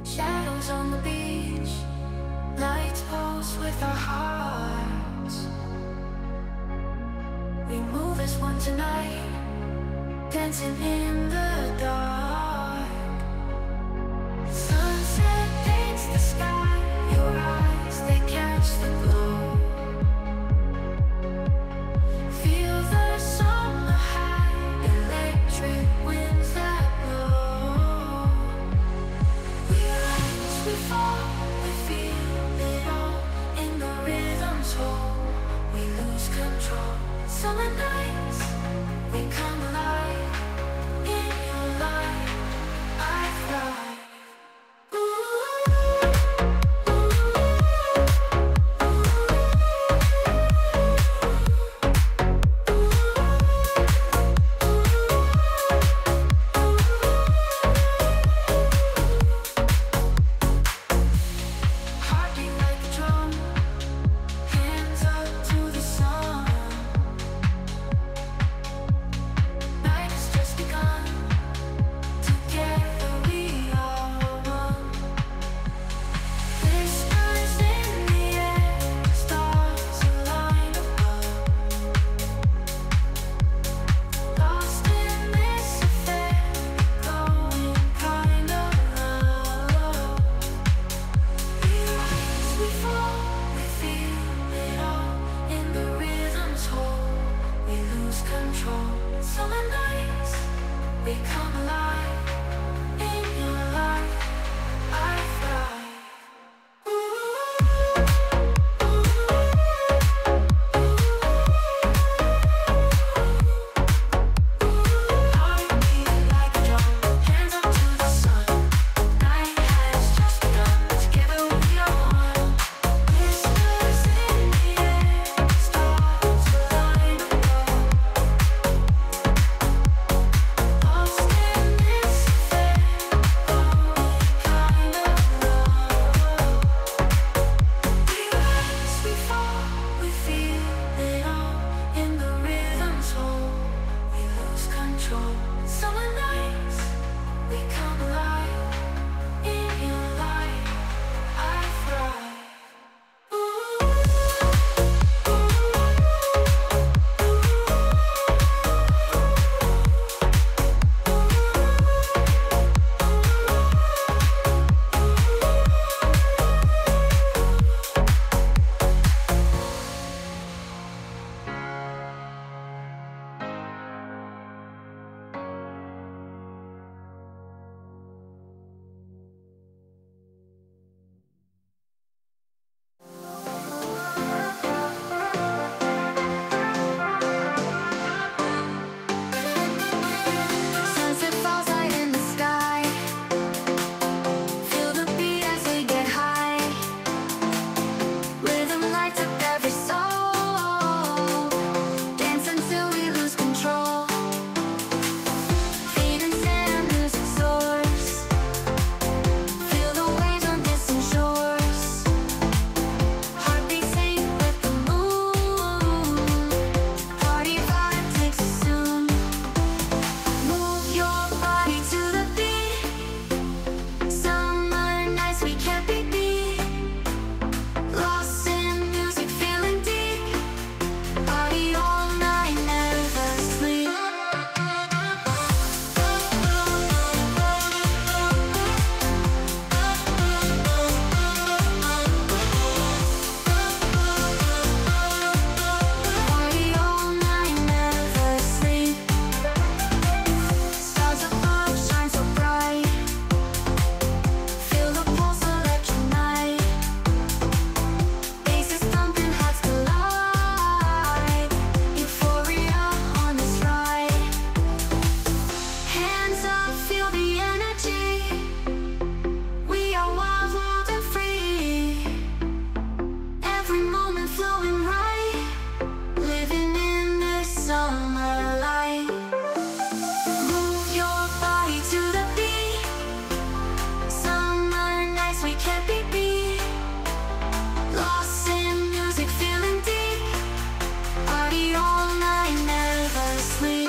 Shadows on the beach, lights pulse with our hearts. We move as one tonight, dancing in the dark. Sunset paints the sky, your eyes, they catch the glow. Feel the summer high, electric winds that blow. We rise, we fall, we feel it all in the rhythm's hold. We lose control. Summer nights, we come alive. In your light, I thrive. Heartbeat like a drum, hands up to the sun. Night has just begun, together we are one. Whispers in the air, stars align above. Lost in this affair, going kind of love. We rise, we fall, we feel it all in the rhythm's hold. We lose control. Summer nights, we come alive. In your light, I thrive. Heartbeat like a drum, hands up to the sun. Night has just begun, together we are one. Whispers in the air, stars align above. Lost in this affair, going kind of love. We rise, we fall, we feel it all in the rhythm's hold. We lose control. Summer nights, we come alive. In your light, I thrive. Sunset falls light in the sky. Feel the beat as we get high. Rhythm lights up every soul. Dance until we lose control. Feet in sand, music soars. Feel the waves on distant shores. Heartbeat sync with the moon. Party vibe takes us soon. Move your body to the beat. Summer nights we can't be beat. Lost in music, feeling deep. Party all night, never sleep. Party all night, never sleep. Stars above shine so bright. Feel the pulse, electric night. Bass is thumping, hearts collide. Euphoria on this ride. Hands up, feel the energy. We are wild, wild and free. Every moment flowing right. Living in this summer light. Move your body to the beat. Summer nights we can't be beat. Lost in music, feeling deep. Party all night, never sleep.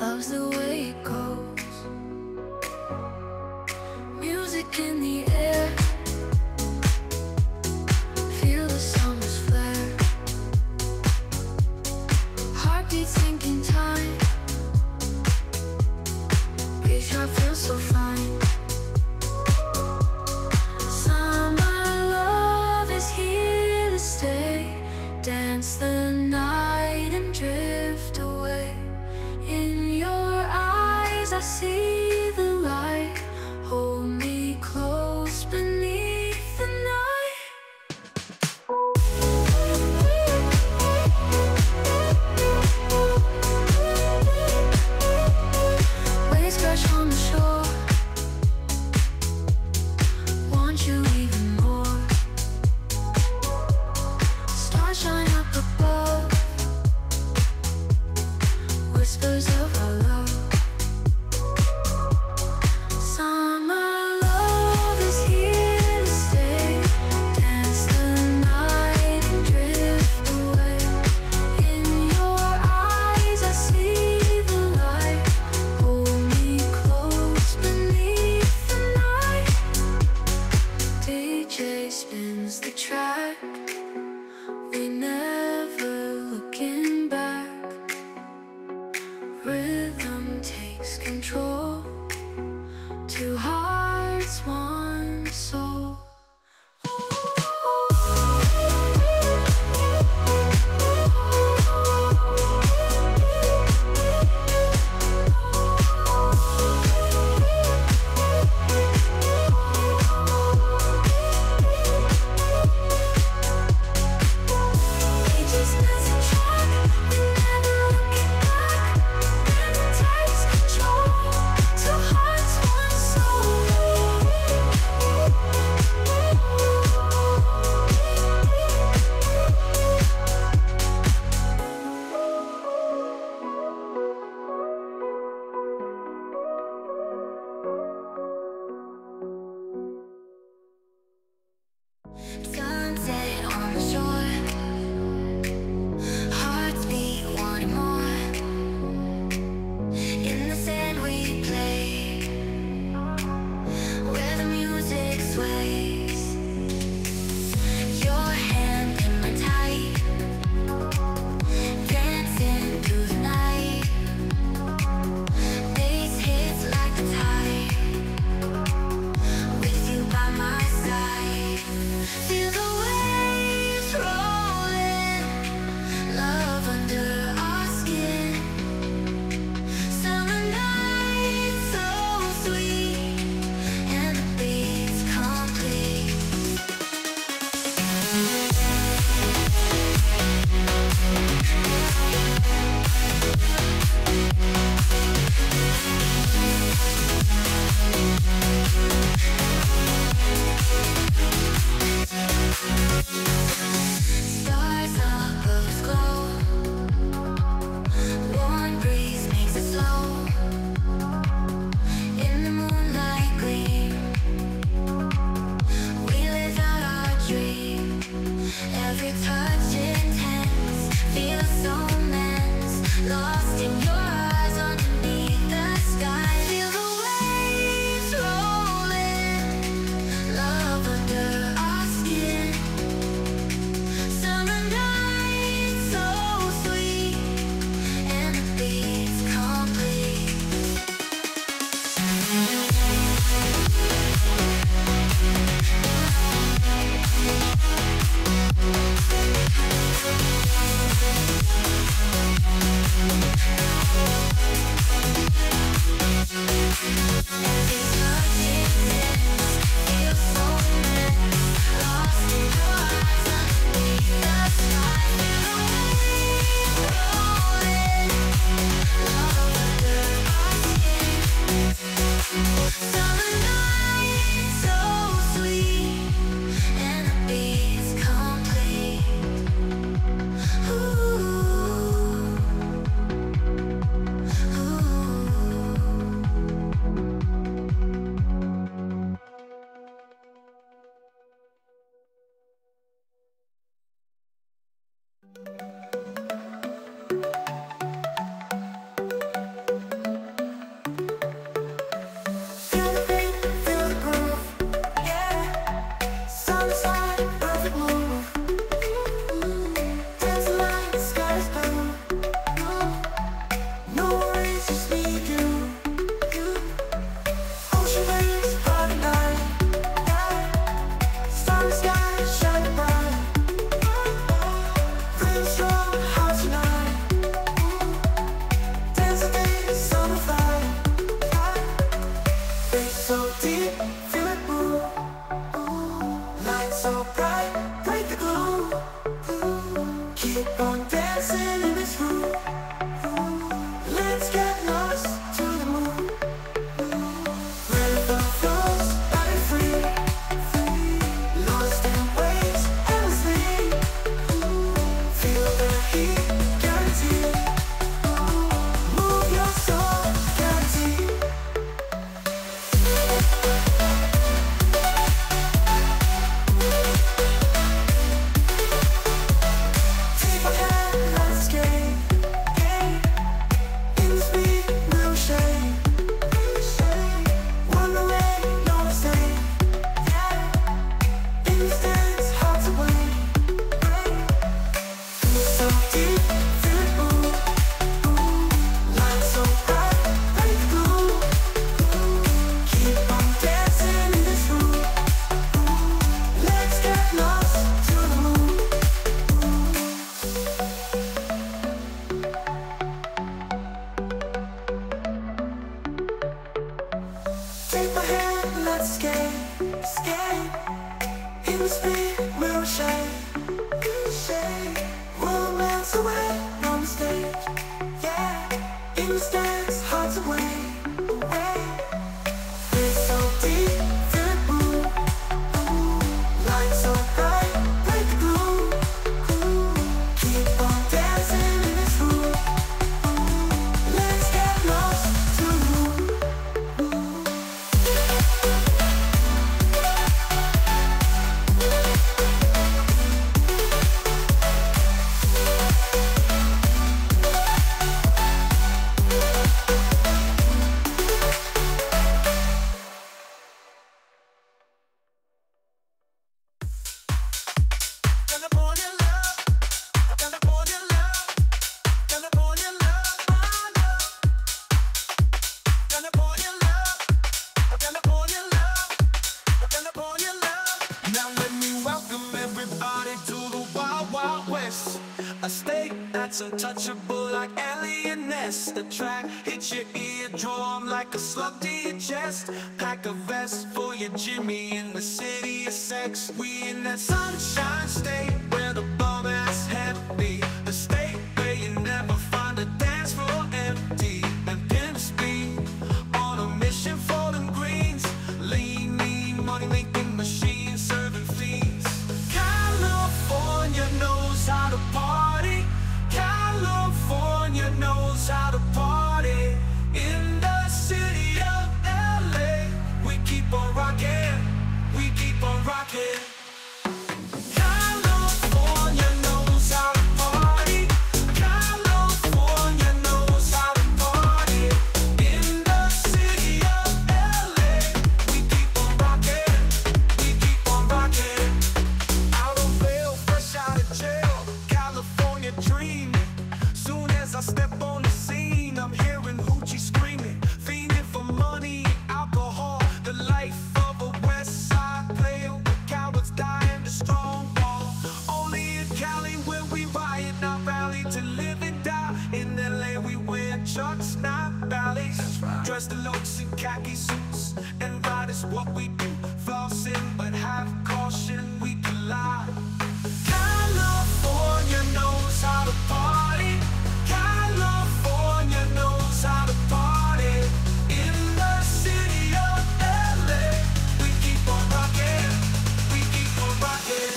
loves the way it goes. Music in the air, feel the summer's flare. Heartbeat sinking time, beat heart feels so fine. Summer love is here to stay. Dance the night and drift away. In your eyes I see the light. Hold me close beneath the night. Waves crash on the shore, want you even more. Stars shine up above, whispers of our love. Summer love is here to stay. Dance the night and drift away. In your eyes I see the light. Hold me close beneath the night. DJ spins the track, we never looking back. Rhythm takes control, two hearts, one soul. DJ spins the track, we never looking back. Rhythm takes control, two hearts, one soul. Sunset on the shore, hearts beat wanting more. In the sand we play, where the music sways. Your hand in my tight, dancing through the night. Bass hits like the tide, with you by my side. Feel the waves rolling, love under our skin. Summer night so sweet, and the beat's complete. Stars above us glow, warm breeze makes it slow. In the moonlight gleam, we live out our dream. Every touch intense, feel so immense. Lost in your eyes underneath the sky. Feel the waves rolling, love under our skin. Summer night so sweet, and the beat's complete. speed, we'll shine. Romance away on the stage. Yeah, in the stands, hearts away. We're so deep, feel it move. Lights so bright, break the gloom. Keep on dancing in this room. Let's get lost to the moon. A state that's untouchable like alienness. The track hits your eardrum like a slug to your chest. Pack a vest for your Jimmy in the city of sex. We in that sunshine state where the bum ass heavy. The state where you never find a dance floor empty. And pimp speed on a mission for them greens. Lean, mean, money making machines serving fiends. California knows how to party. California knows how to party. In the city of LA, we keep on rocking. We keep on rocking. California knows how to party. California knows how to party. In the city of LA, we keep on rocking. We keep on rocking. Out of bail, fresh out of jail, California dreaming. Soon as I step on the scene, I'm hearing hoochie screaming, fiending for money and alcohol. The life of a West Side player with cowards dying to strong ball. Only in Cali where we riot, not rally to live and die. In LA we wear chucks, not valleys. Dressed in looks and khaki suits, and ride is what we do. Flossing, but have caution, we collide. California knows how to party. California knows how to party. In the city of LA, we keep on rocking. We keep on rocking.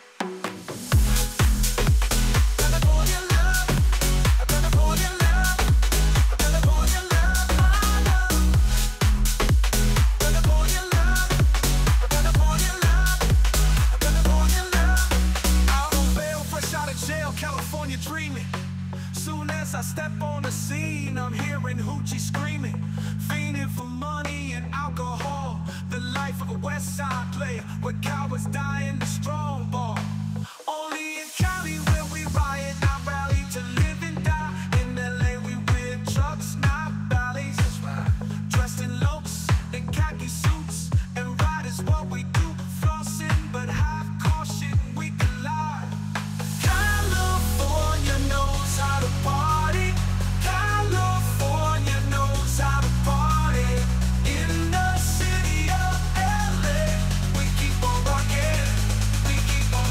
California love, California love, California love, my love. California love, California love, California love. Out on bail, fresh out of jail, California dreaming. Soon as I step on the scene, I'm hearing hoochie screaming, fiending for money and alcohol. The life of a West Side player, where cowards dying to strong ball. Only in Cali where we riot, not rally to live and die. In LA we wear trucks, not valleys. Dressed in looks and khaki suits, and ride is what we do. Flossing, but have caution, we collide. California knows how to party. California knows how to party. In the city of LA, we keep on rocking. We keep on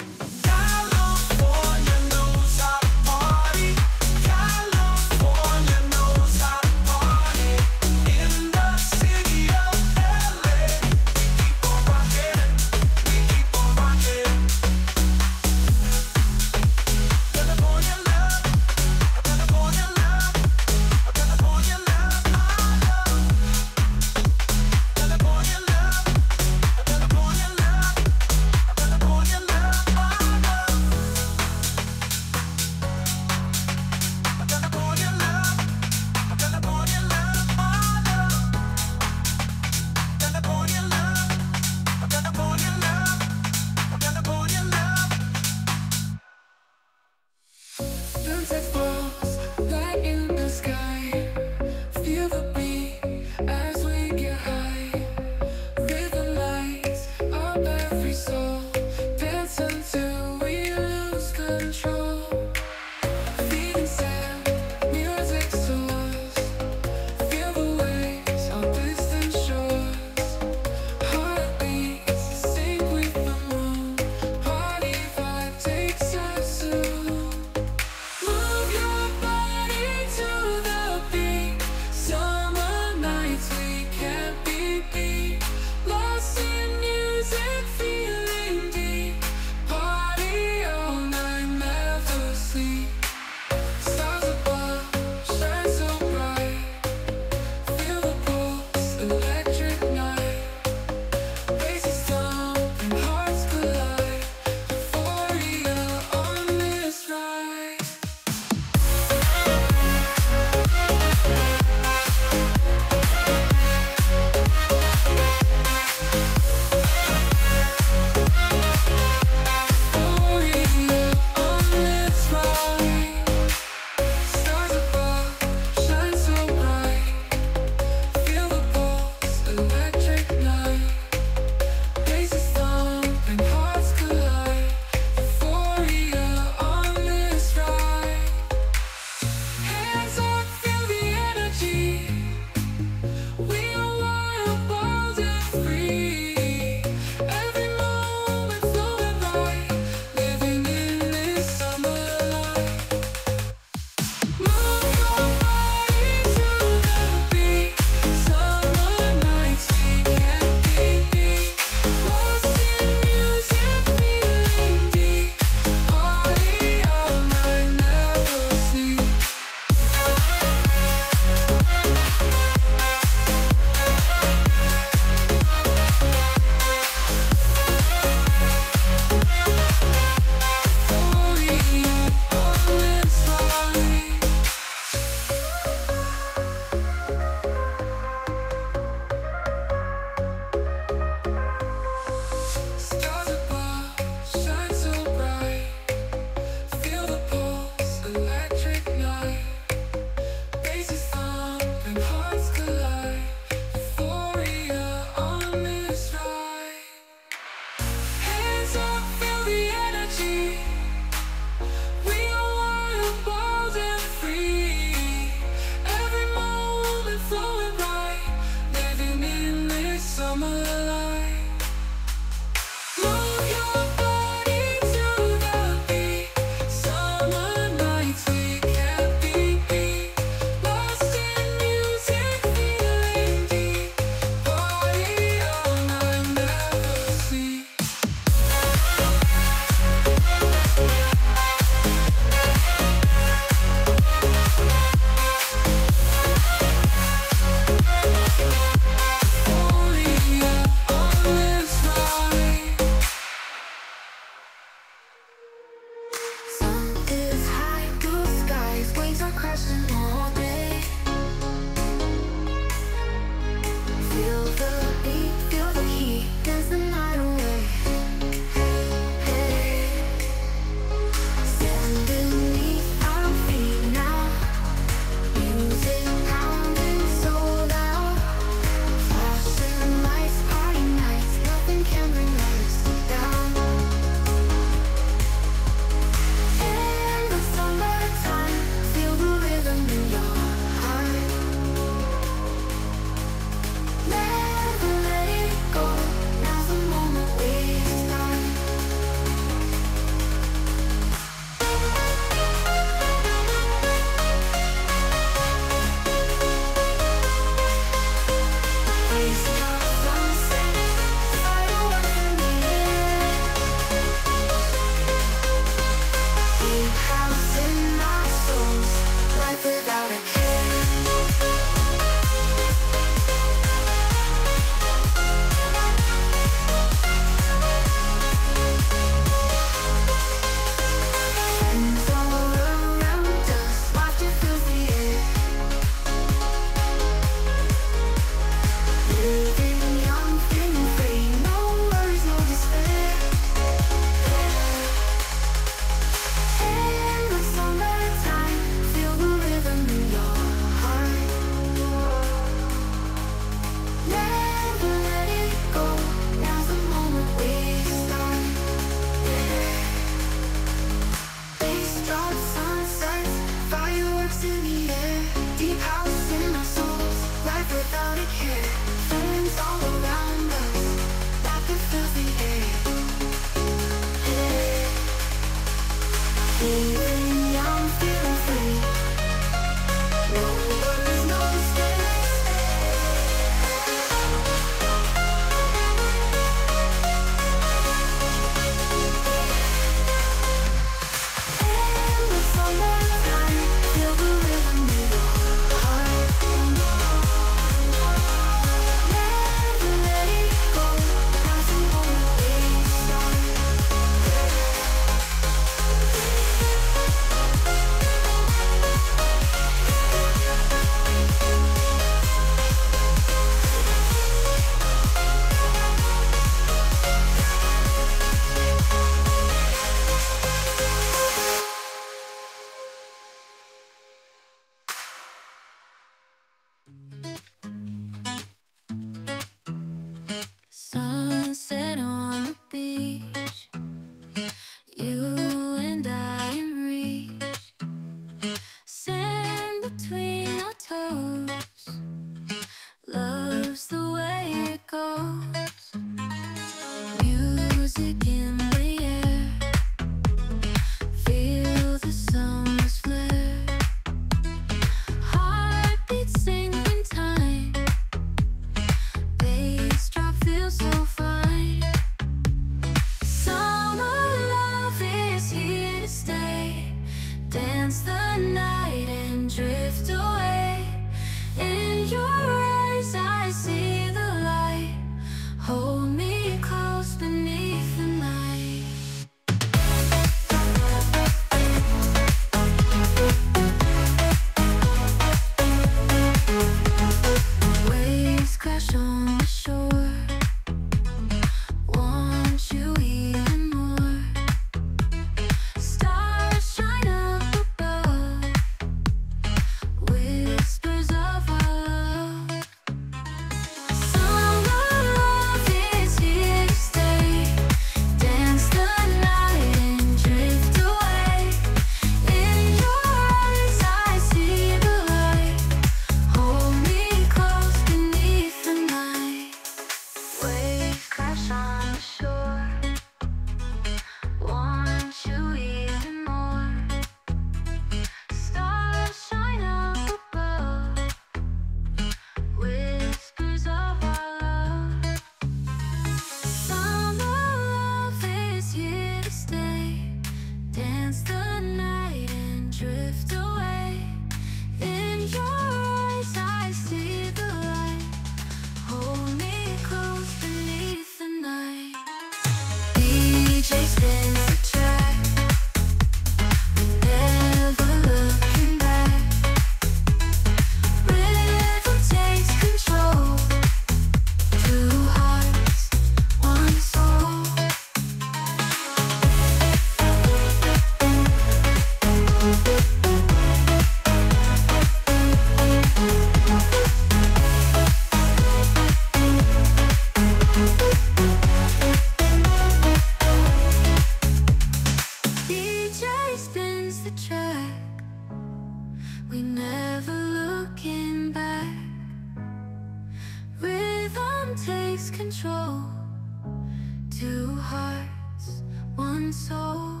control. Two hearts, one soul.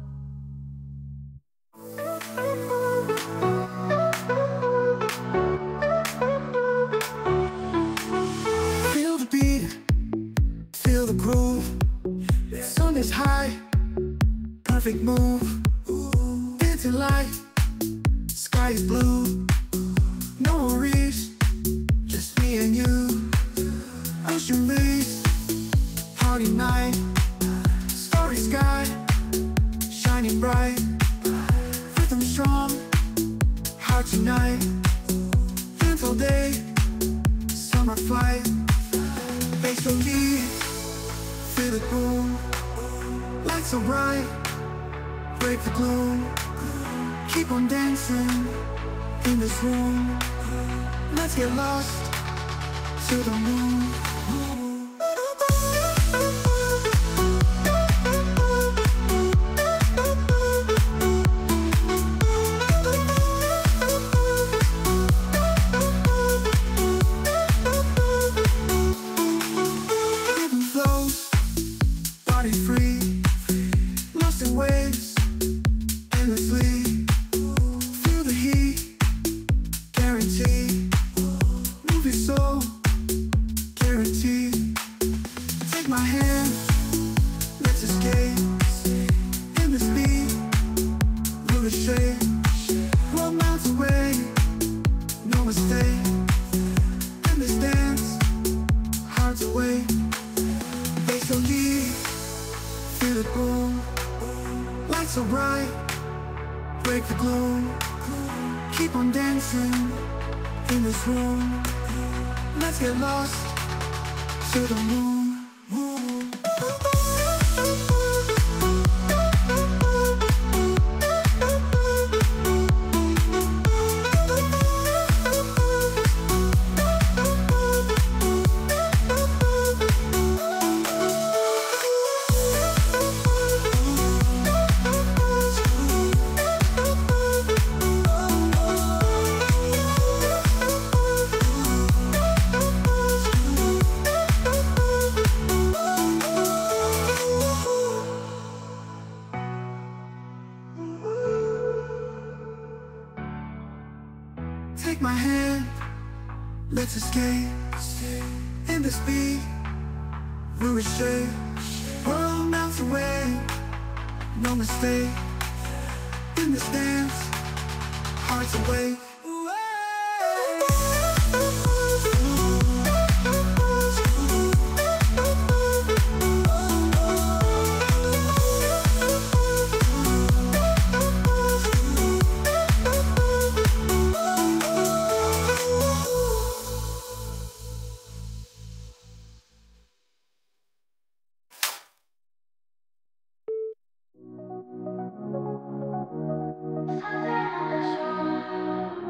Feel the beat, feel the groove. Sun is high, perfect move. Dancing light, sky is blue. No worries, just me and you. Ocean breeze, party night. Starry sky, shining bright. Rhythm strong, heart unite. Gentle day, summer flight. Bass so lead, feel the boom. Lights so bright, break the gloom. Keep on dancing in this room. Let's get lost to the moon. Rhythm flows, body free, lost in waves, endlessly. Feel the heat, guarantee. Movie soul, guarantee. Take my hand, let's escape. In this beat, we'll shake. World miles away, no mistake. In this dance, hearts away. Bass so lead, feel it boom. Lights so bright, break the gloom. Keep on dancing in this room. Let's get lost to the moon. Take my hand, let's escape. In this beat, we will shake. World melts away, no mistake. In this dance, hearts awake. Sunset on the shore.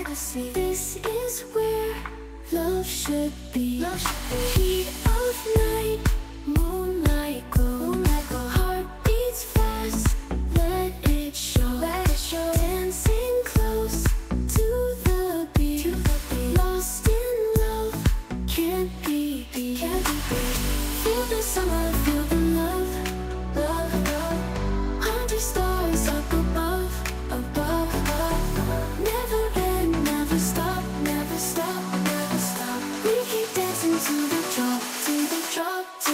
fantasy. This is where love should be. Heat of night, moonlight glow. Heart beats fast, let it show. Dancing close to the beat. Lost in love, can't be beat. Feel the summer, feel the love. Hundred stars up above. Never end, never stop. We keep dancing to the drop.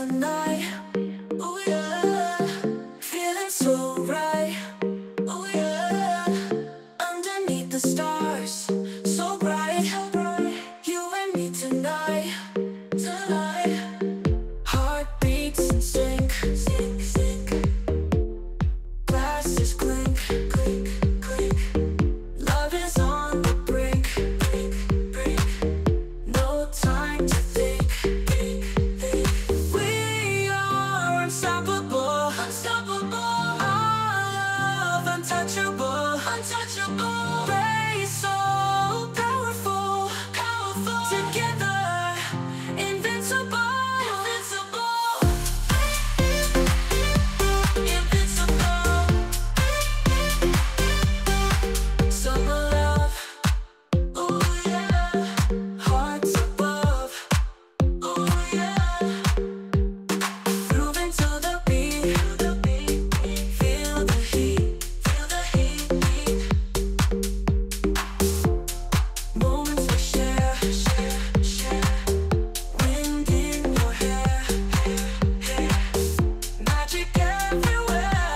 the night. Oh yeah, feeling so right. Oh yeah, underneath the stars, so bright. You and me tonight, tonight. Heartbeats in sync, sync, sync. Glasses clink, clink, clink. Love is on the brink, brink, brink. No time to think, think, think. We are unstoppable, unstoppable. Our love untouchable, untouchable. Rays so powerful, powerful. Together, invincible, invincible, invincible. Summer love, oh yeah. Hearts above, oh yeah. Moving to the beat, feel the heat, feel the heat. Moments we share, share, share. Wind in your hair, hair. Magic everywhere,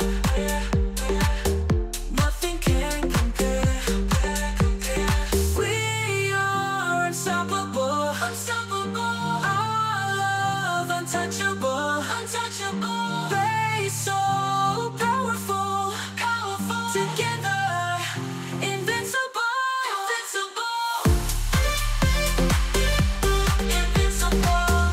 nothing can compare, compare. We are unstoppable, unstoppable. Our love untouchable, untouchable. Rays so powerful, powerful. Together, invincible, invincible, invincible.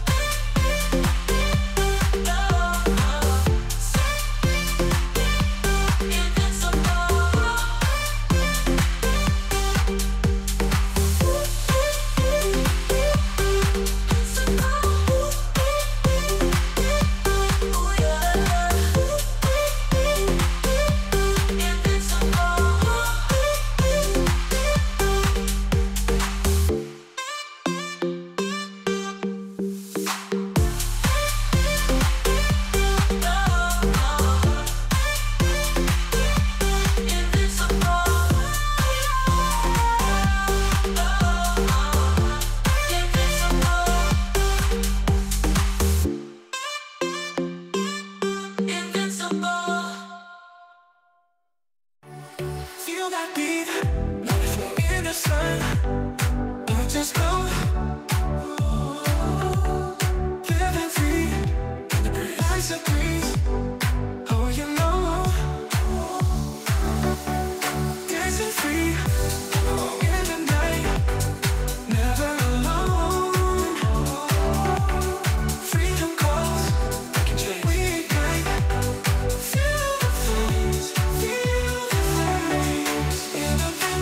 Feel that beat in the sun. I just know, living free, nice and breeze. Oh, you know, dancing free in the night, never alone. Freedom calls, we ignite. Feel the flames, in the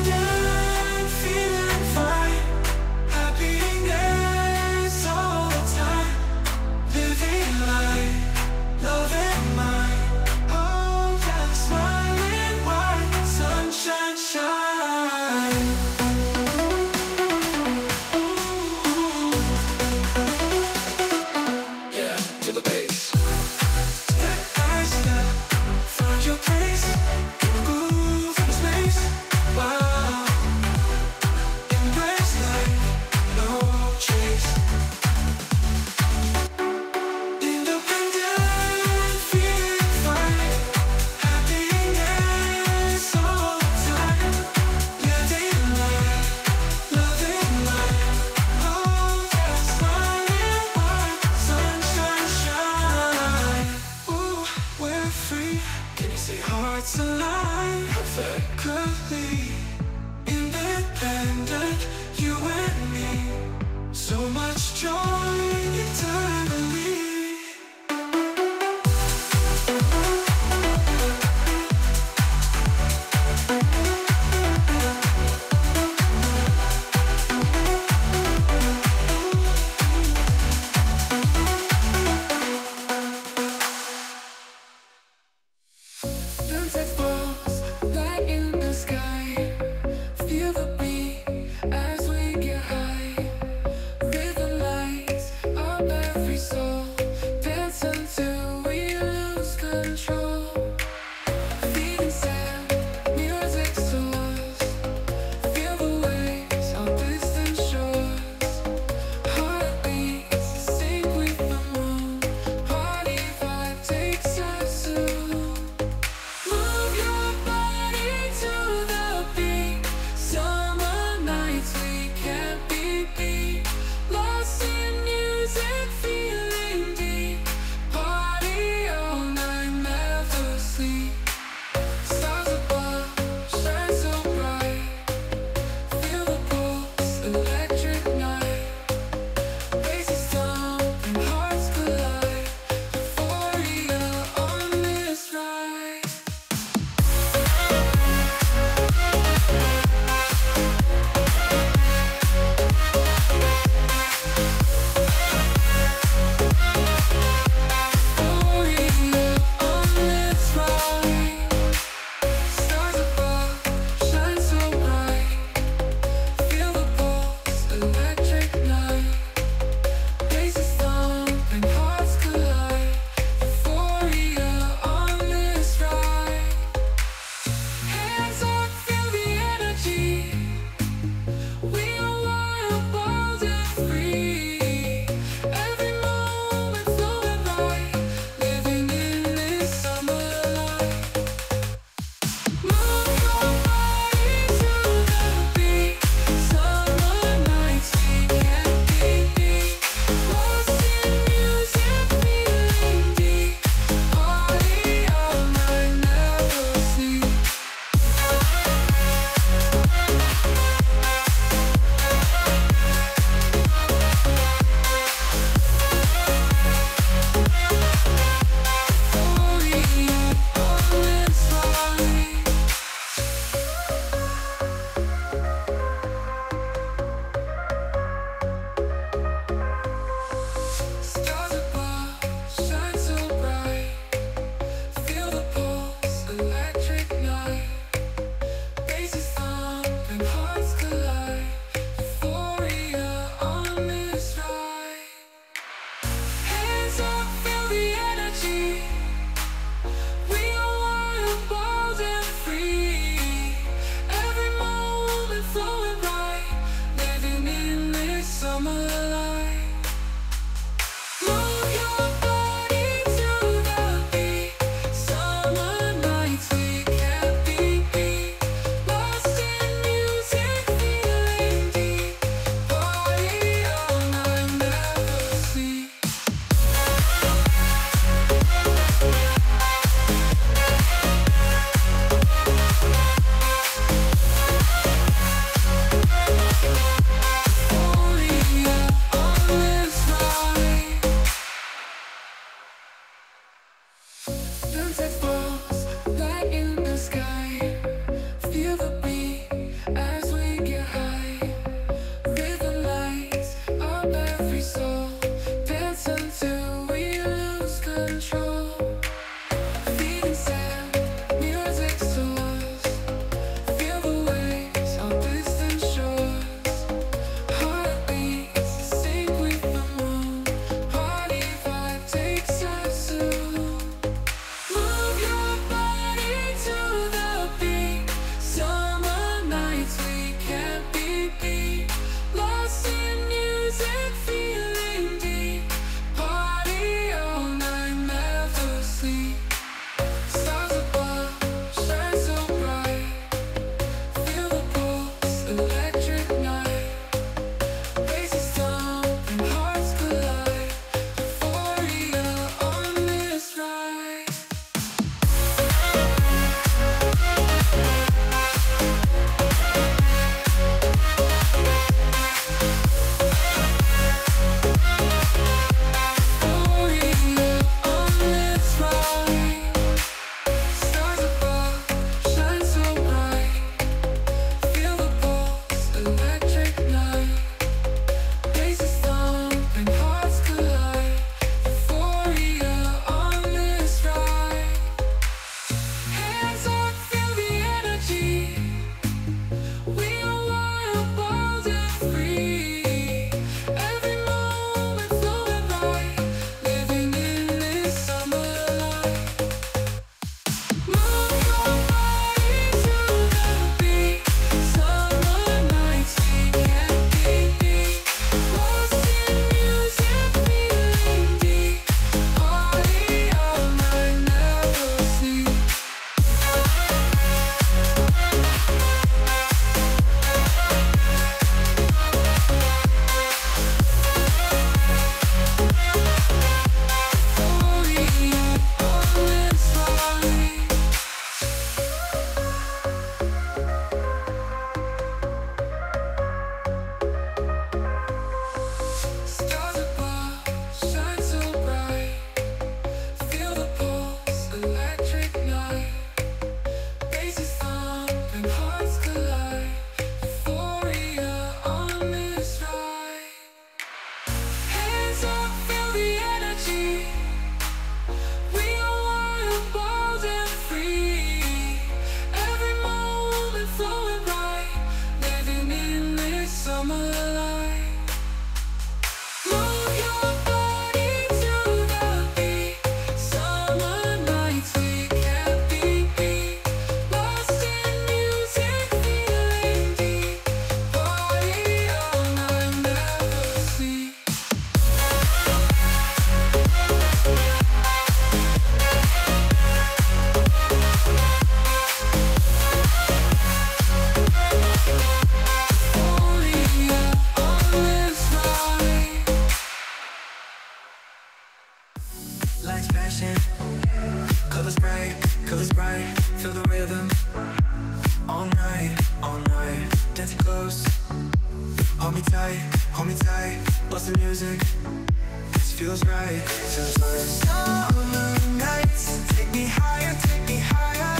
Lights flashing, colors bright, feel the rhythm. All night, dancing close. Hold me tight, bust the music. This feels right, feels like summer nights. Take me higher, take me higher.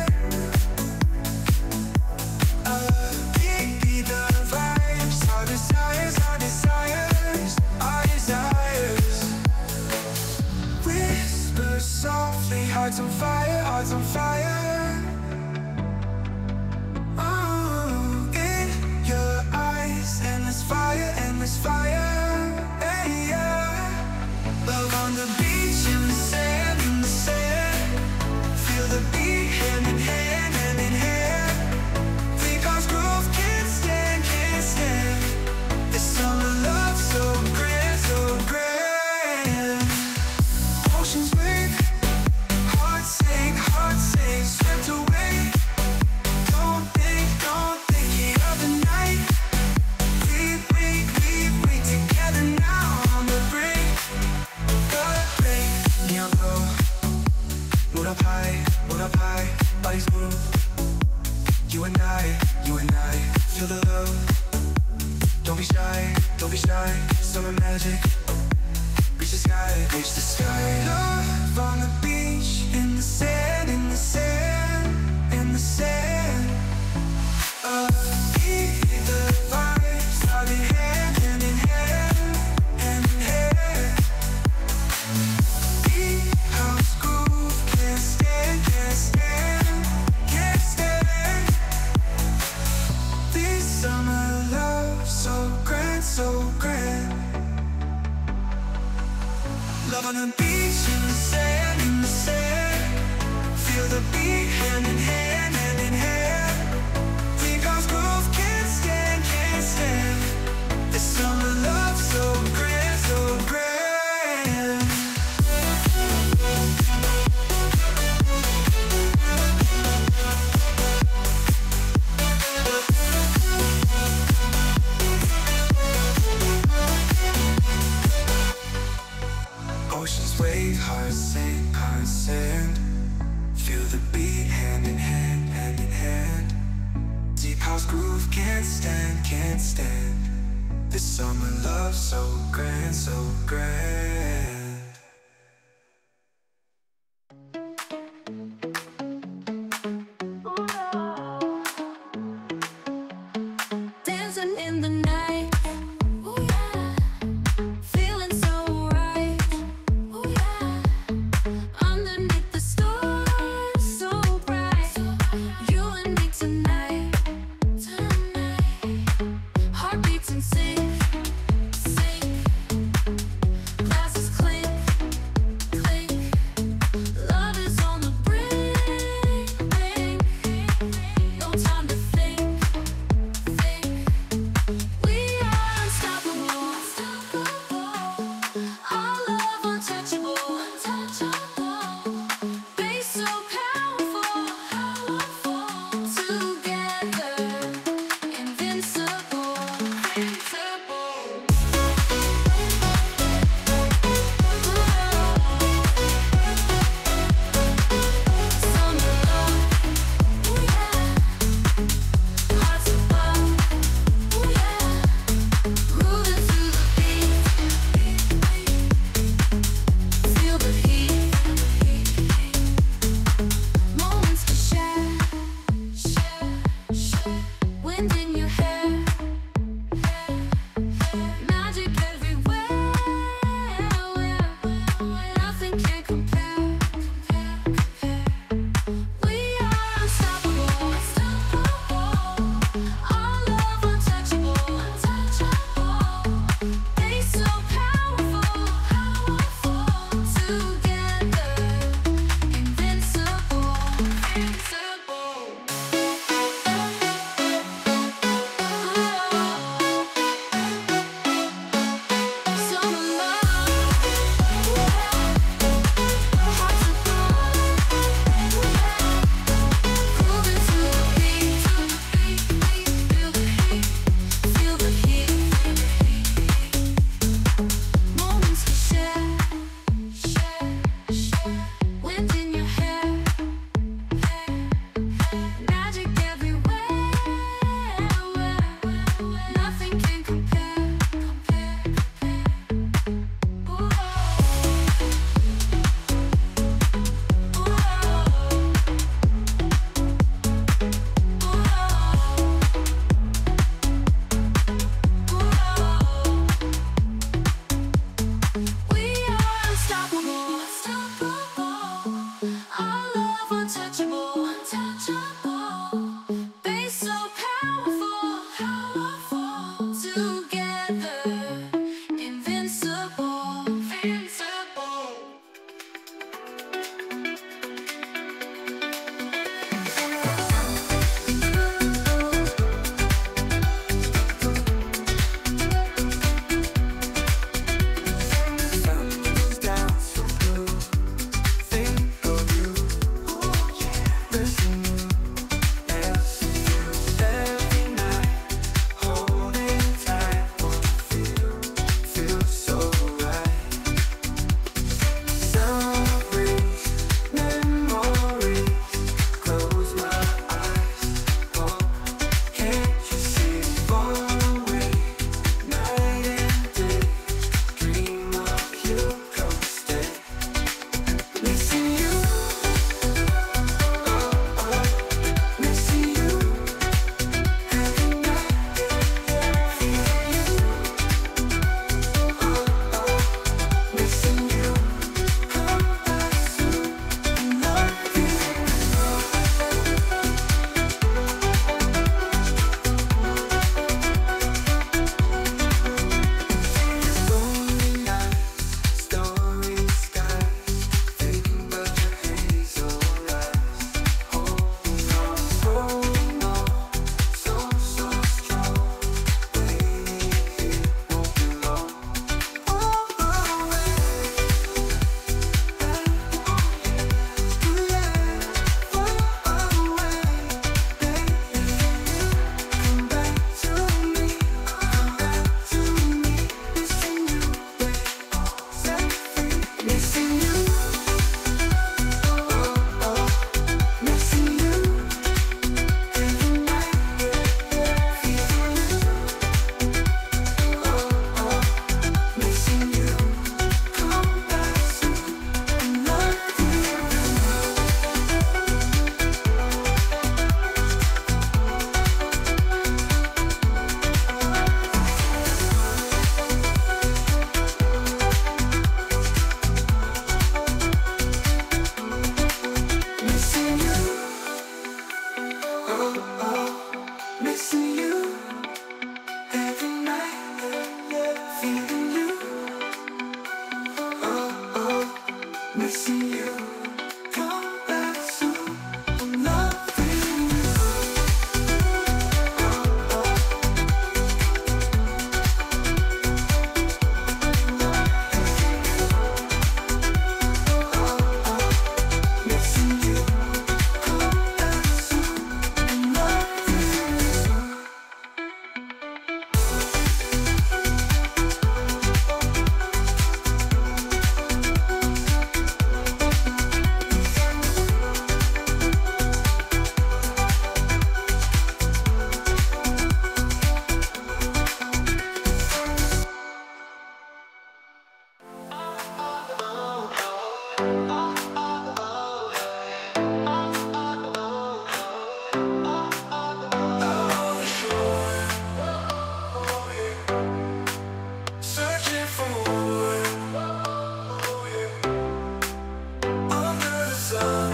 Be the vibes, our desires, our desires, our desires. Whisper softly, hearts on fire, hearts on fire. Oh, in your eyes, endless fire, endless fire. Hey, yeah. Love on the beach, in the sand, in the sand. Feel the beat, hand in hand, hand in hand. Think our groove can't stand, can't stand. This summer love so grand, so grand. Oceans wave, hearts sing, swept away. Don't think of the night. We together now on the brink. Neon glow, mood up high, bodies move. You and I, feel the love. Don't be shy, summer magic. Reach the sky, reach the sky. Love on the beach, in the sand, in the sand, in the sand. Be the vibes, starting hand in hand, hand in hand. Deep house groove, can't stand, can't stand, can't stand. This summer love, so grand, so grand. Love on the beach, in the sand, in the sand. Feel the beat, hand in hand, hand in hand. Think our groove can't stand, can't stand. This summer love, so grand, so grand. Oceans wave, hearts sand. Feel the beat, hand in hand, hand in hand. Deep house groove, can't stand, can't stand. This summer love, so grand, so grand. Dancing in the night, ooh yeah, feeling so right, ooh yeah. Underneath the stars, so bright, you and me tonight, tonight. Heartbeats in sync, sync. Missing you, come back soon. I'm loving you. Missing you, come back soon. I'm loving you. Searching for more under the sun.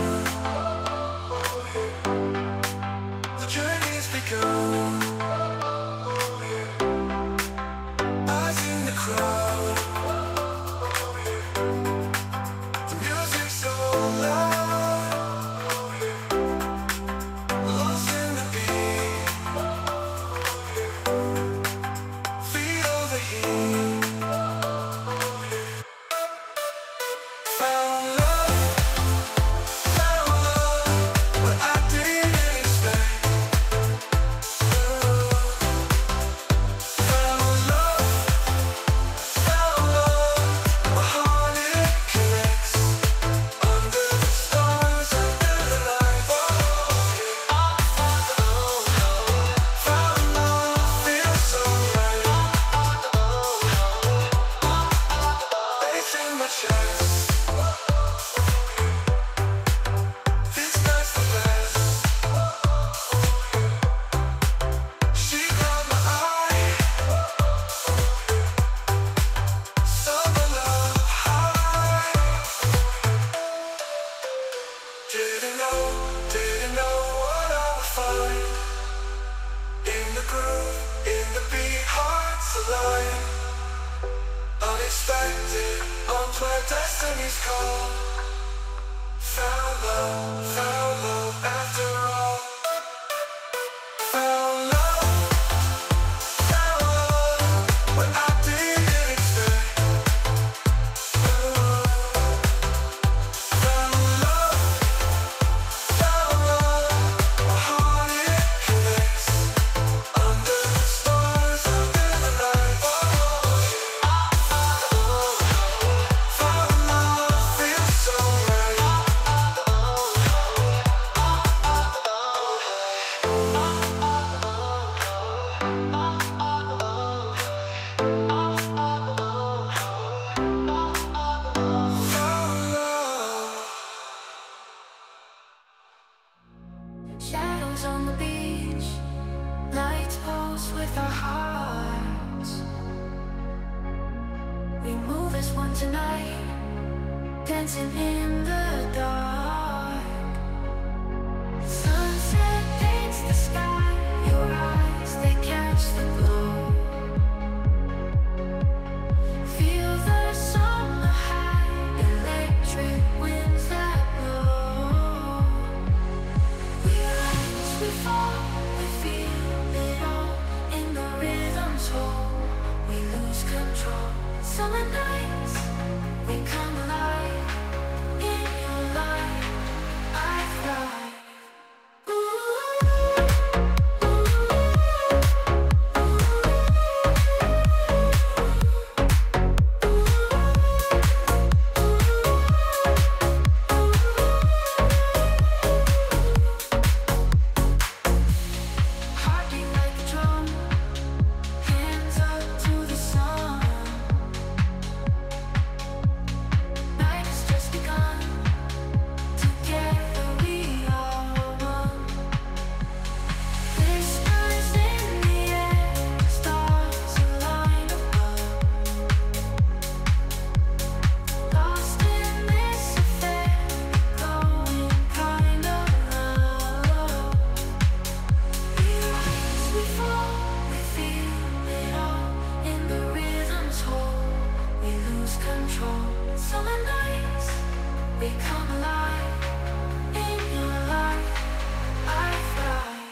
The journey's begun. Eyes in the crowd. The music's so loud. Lost in the beat. Feel the heat. Found love, but I didn't expect. Found love, my heart it connects. Under the stars, under the light. Found love, feels so right. Faith in my chest. This night's the best. She caught my eye. Summer love high. Didn't know what I would find. In the groove, in the beat, hearts alive. Unexpected, unplanned destiny's call. Found love after all. Found love, what I didn't expect. Found love, my heart it connects. Under the stars, under the night. Found love, feels so right. Found love. Shadows on the beach, lights pulse with our hearts. We move as one tonight, dancing in the dark. Sunset paints the sky, your eyes, they catch the glow. Feel the summer high, electric winds that blow. We rise, we fall, we feel it all in the rhythm's hold. We lose control. Summer nights, we come alive. In your light, I thrive. Ooh, ooh, ooh. we come alive. In your light, I thrive.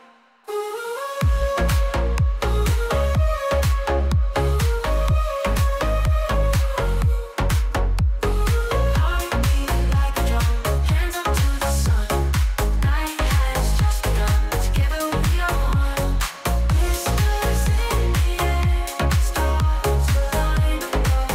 Heart beat like a drum, hands up to the sun. Night has just begun, together we are one. Whispers in the air, stars align above.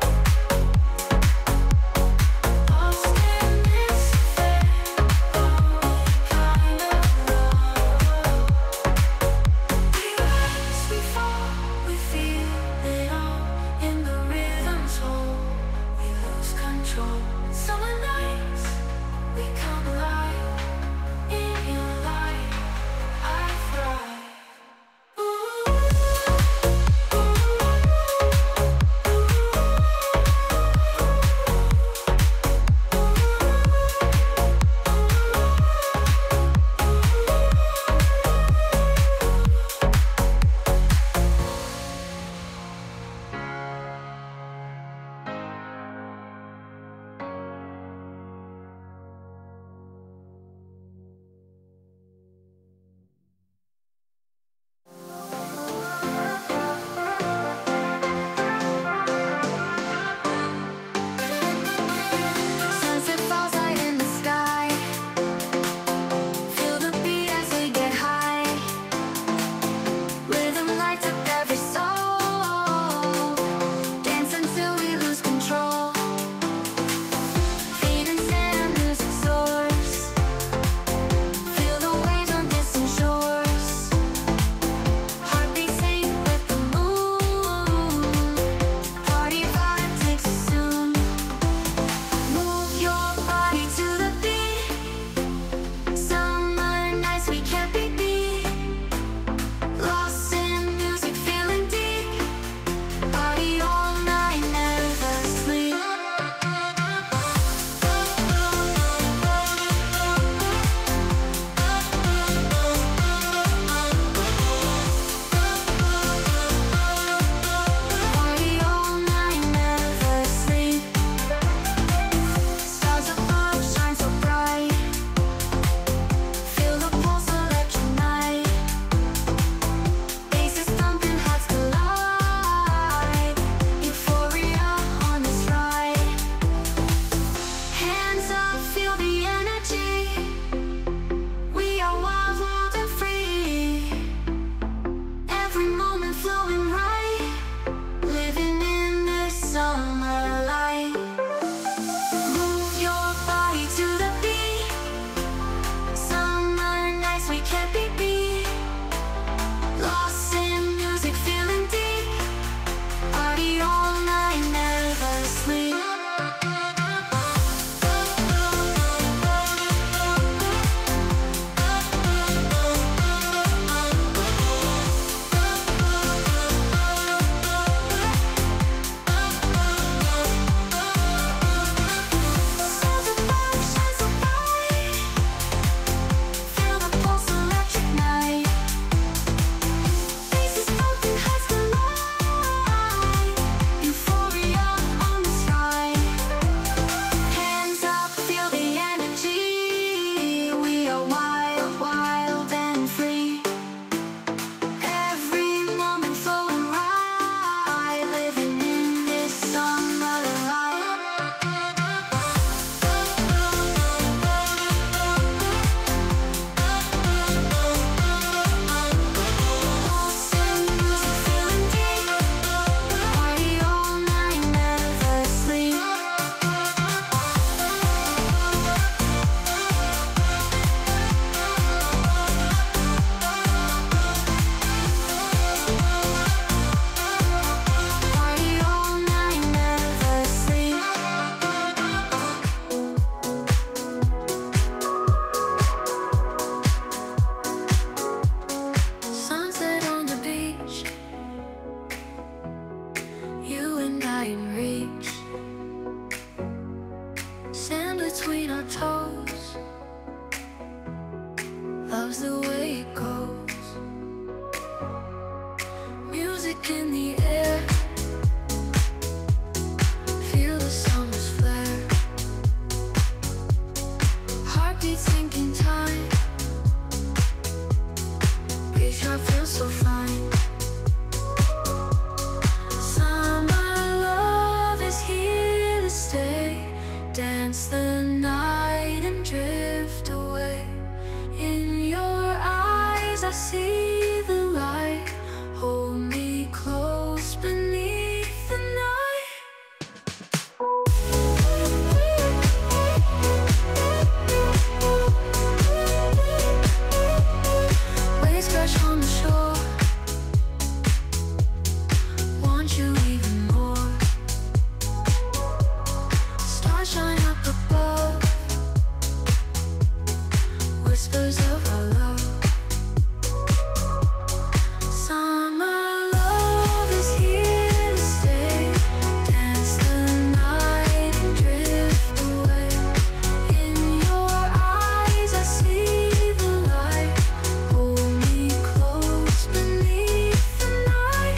Lost in this affair, lonely kind of love. We rise, we fall, we feel it all in the rhythm's hold. We lose control. Summer nights, we come alive. In your light, I thrive. Sunset falls light in the sky. Feel the beat as we get high. Rhythm lights up every soul. Dance until we lose control. Feet in sand, music soars. Feel the waves on distant shores. Heartbeat sync with the moon. Party vibe takes us soon. Move your body to the beat. Summer nights we can't be beat. Lost in music, feeling deep. Party all night, never sleep. Party all night, never sleep. Stars above shine so bright. Feel the pulse, electric night. Bass is thumping, hearts collide. Euphoria on this ride. Hands up, feel the energy. We are wild, wild and free. Every moment flowing right. Living in this summer light. Move your body to the beat. Summer nights we can't be beat. Lost in music, feeling deep. Party all night, never sleep. Stars above shine so bright. Feel the pulse, electric night. Bass is thumping, hearts collide. Euphoria on this ride. Hands up, feel the energy. We are wild, wild and free. Every moment flowing right. Living in this summer light. Lost in music, feeling deep. Party all night, never sleep. Party all night, never sleep. Sunset on the beach. You and I in reach. Sand between our toes. Love's the way it goes. Music in the air. Feel the summer's flare. dance the night and drift away. In your eyes I see the light. Hold me close beneath the night. Waves crash on the shore. Want you even more. Stars shine up above. Whispers of our love. Summer love is here to stay. Dance the night and drift away. In your eyes I see the light. Hold me close beneath the night.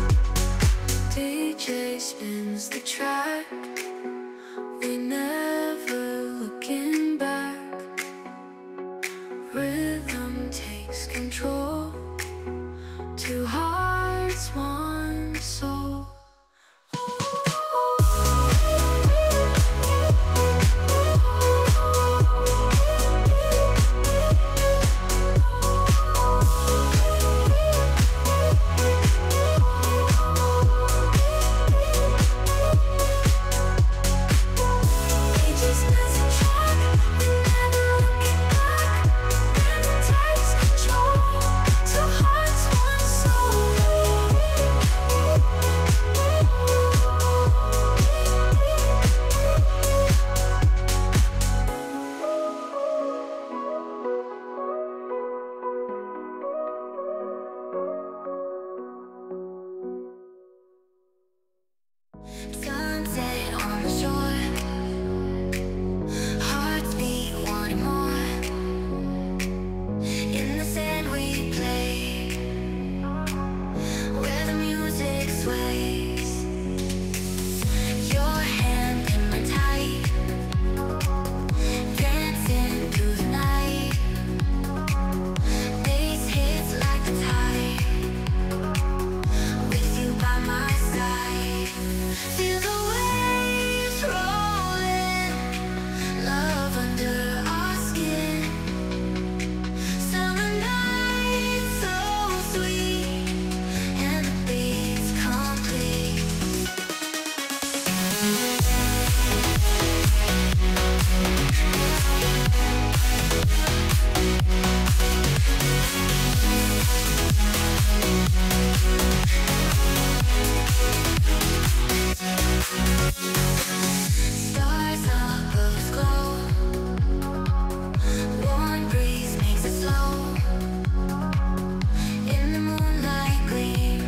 DJ spins the track. We never looking back. Rhythm takes control. Two hearts, one soul. DJ spins the track. We never looking back. Rhythm takes control. Two hearts, one soul. Sunset on the shore. Hearts beat, wanting more. In the sand we play, where the music sways. Your hand in my tight, dancing through the night. Bass hits like the tide, with you by my side. Feel the waves rolling, love under our skin. Summer night so sweet, and the beat's complete. Stars above us glow. Warm breeze makes it slow. In the moonlight gleam,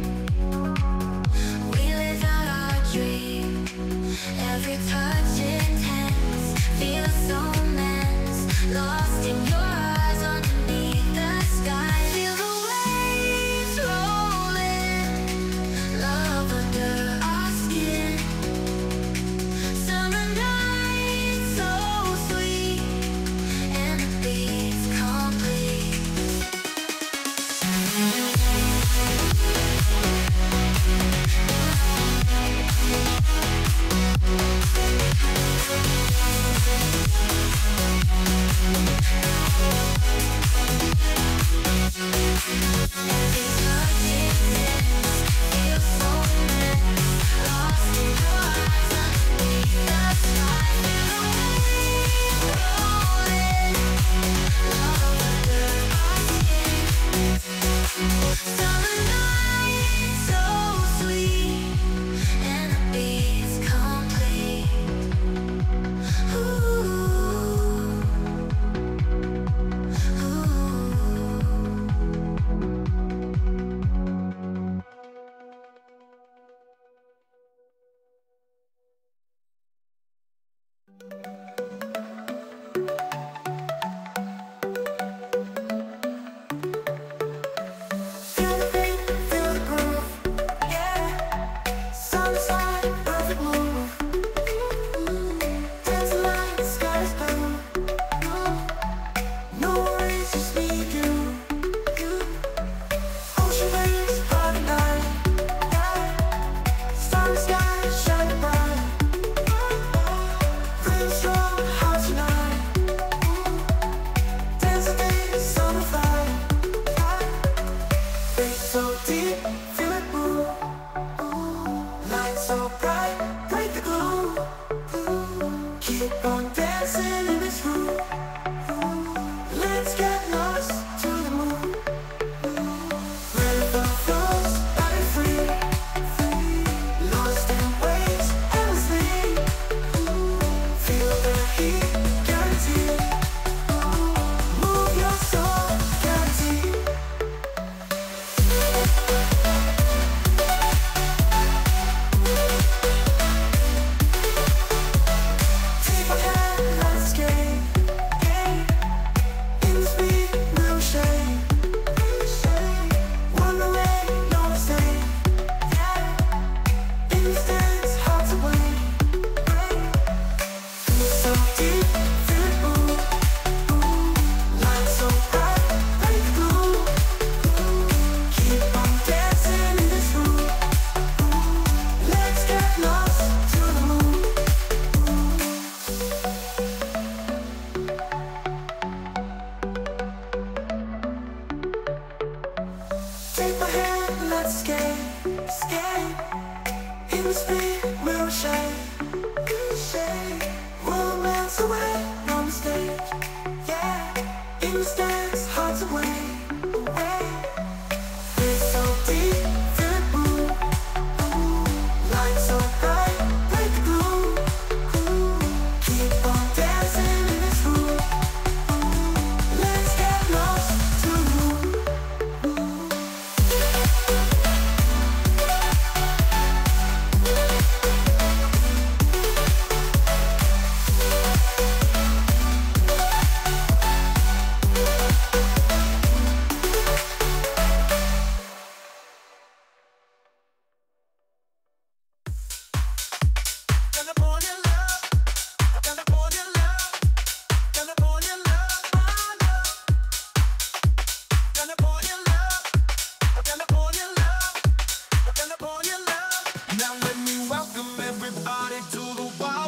we live out our dream. Every touch intense, feel so immense. Lost in your eyes underneath the sky. Feel the waves rolling, love under our skin. Summer night so sweet, and the beat's complete.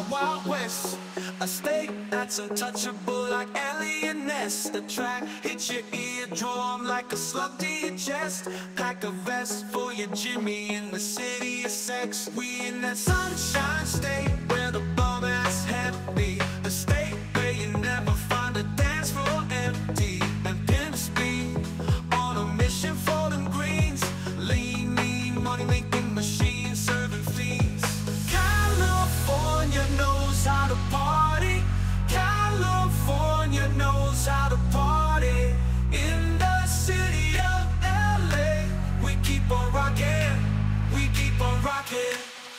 Wild West, a state that's untouchable like alien nest. The track hits your eardrum like a slug to your chest. Pack a vest for your Jimmy in the city of sex. We in that sunshine state where the bum ass heavy. The state where you never find a dance floor empty. And pimp speed on a mission for them greens. Lean, mean, money making machines serving fiends. California knows how to party. California knows how to party. In the city of LA, we keep on rocking. We keep on rocking.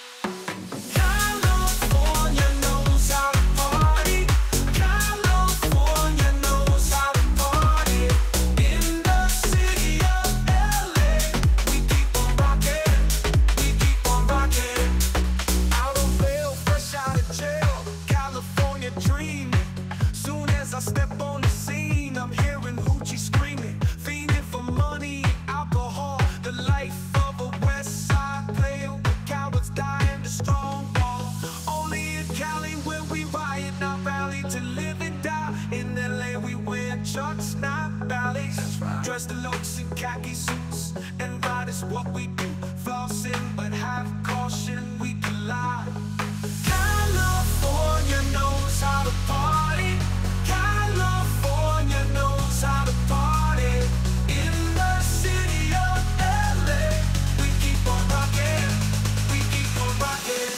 California knows how to party. California knows how to party. In the city of LA, we keep on rocking. We keep on rocking. Out of bail, fresh out of jail, California dreaming. Soon as I step on the scene, I'm hearing hoochie screaming, fiending for money, alcohol, the life of a West Side player with cowards dying to strong ball. Only in Cali where we riot, not rally to live and die. In LA we wear chucks, not valleys. Dressed in looks and khaki suits, and ride is what we do. Flossing, but have caution, we collide. California knows how to party. California knows how to party. In the city of LA, we keep on rocking. We keep on rocking.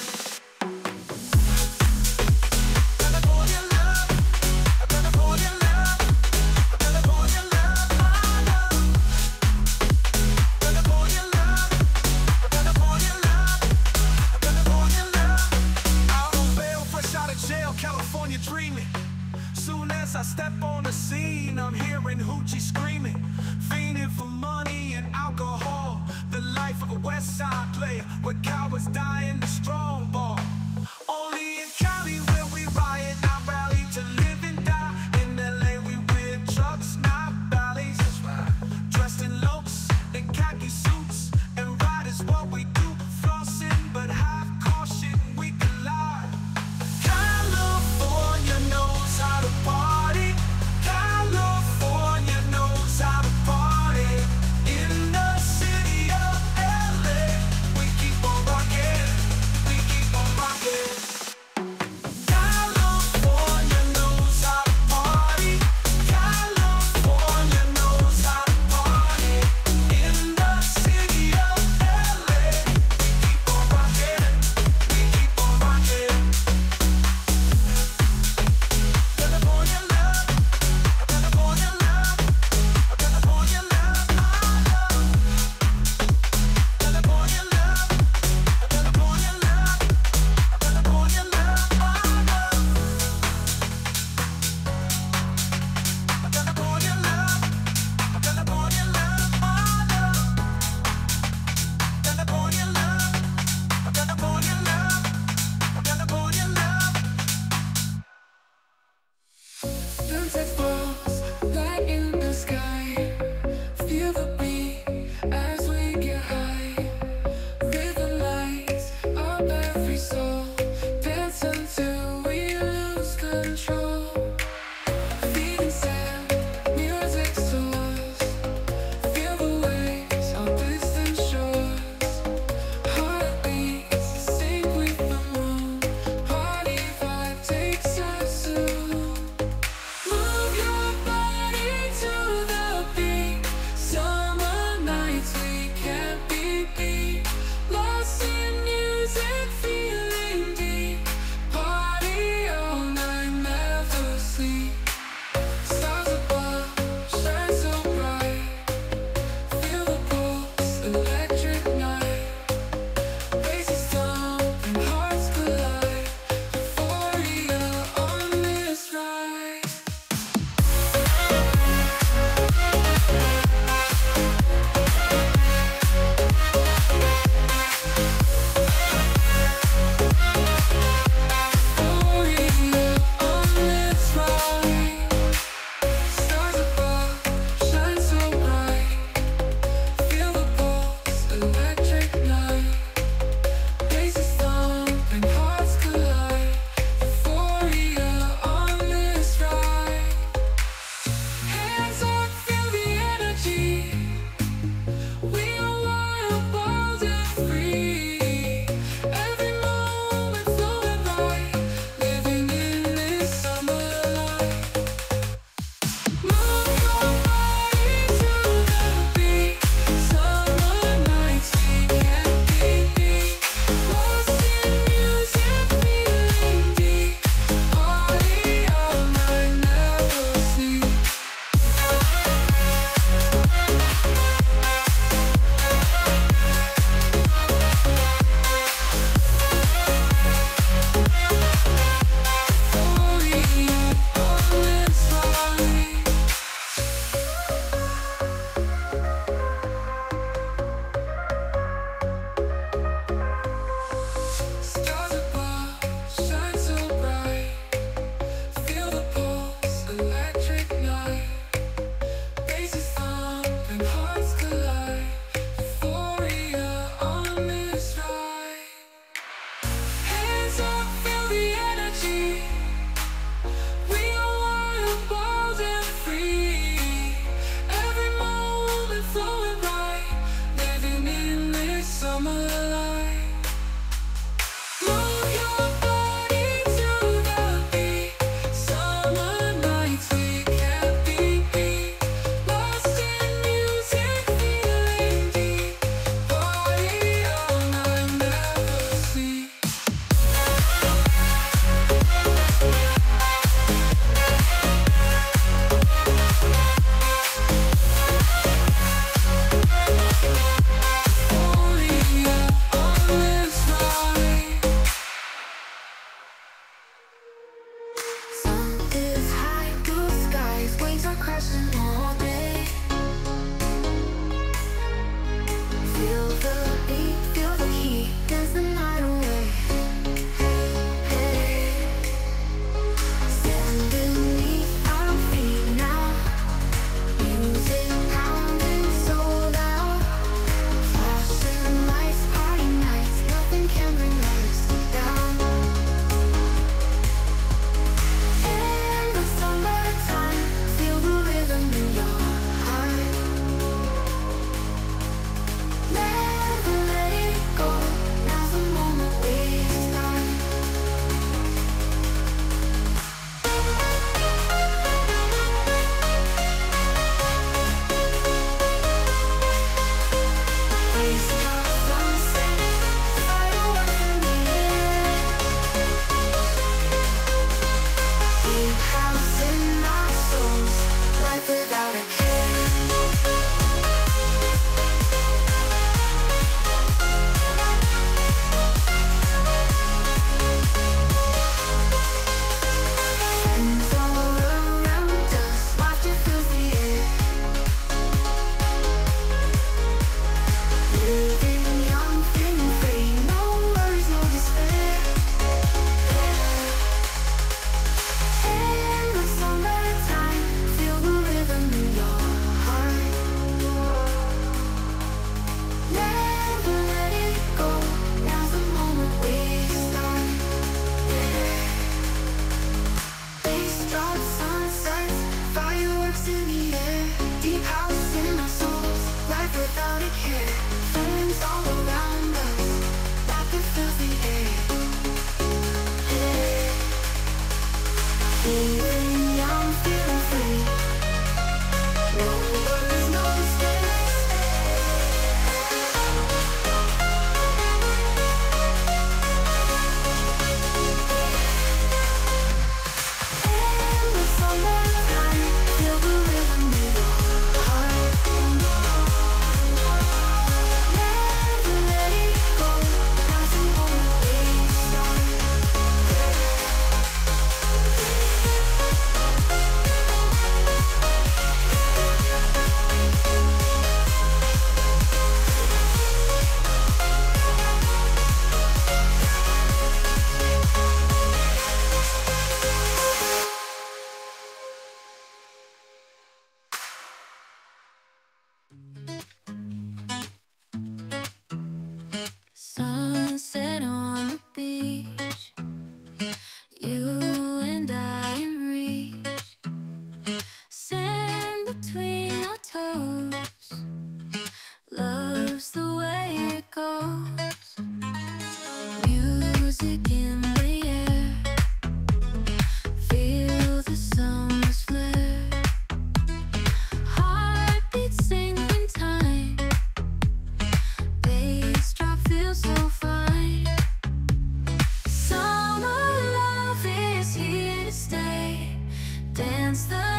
California love, California love, California love, my love. California love, California love, California love. Out on bail, fresh out of jail, California dreaming. Soon as I step on the scene, I'm hearing hoochie screaming, fiending for money and alcohol. The life of a West Side player, where cowards dying to strong ball. Only in Cali where we riot, not rally to live and die. In LA we wear trucks, not valleys. Dressed in looks and khaki suits, and ride is what we do. Flossing, but have caution, we collide. California knows how to party. California knows how to party. In the city of LA, we keep on rocking. We keep on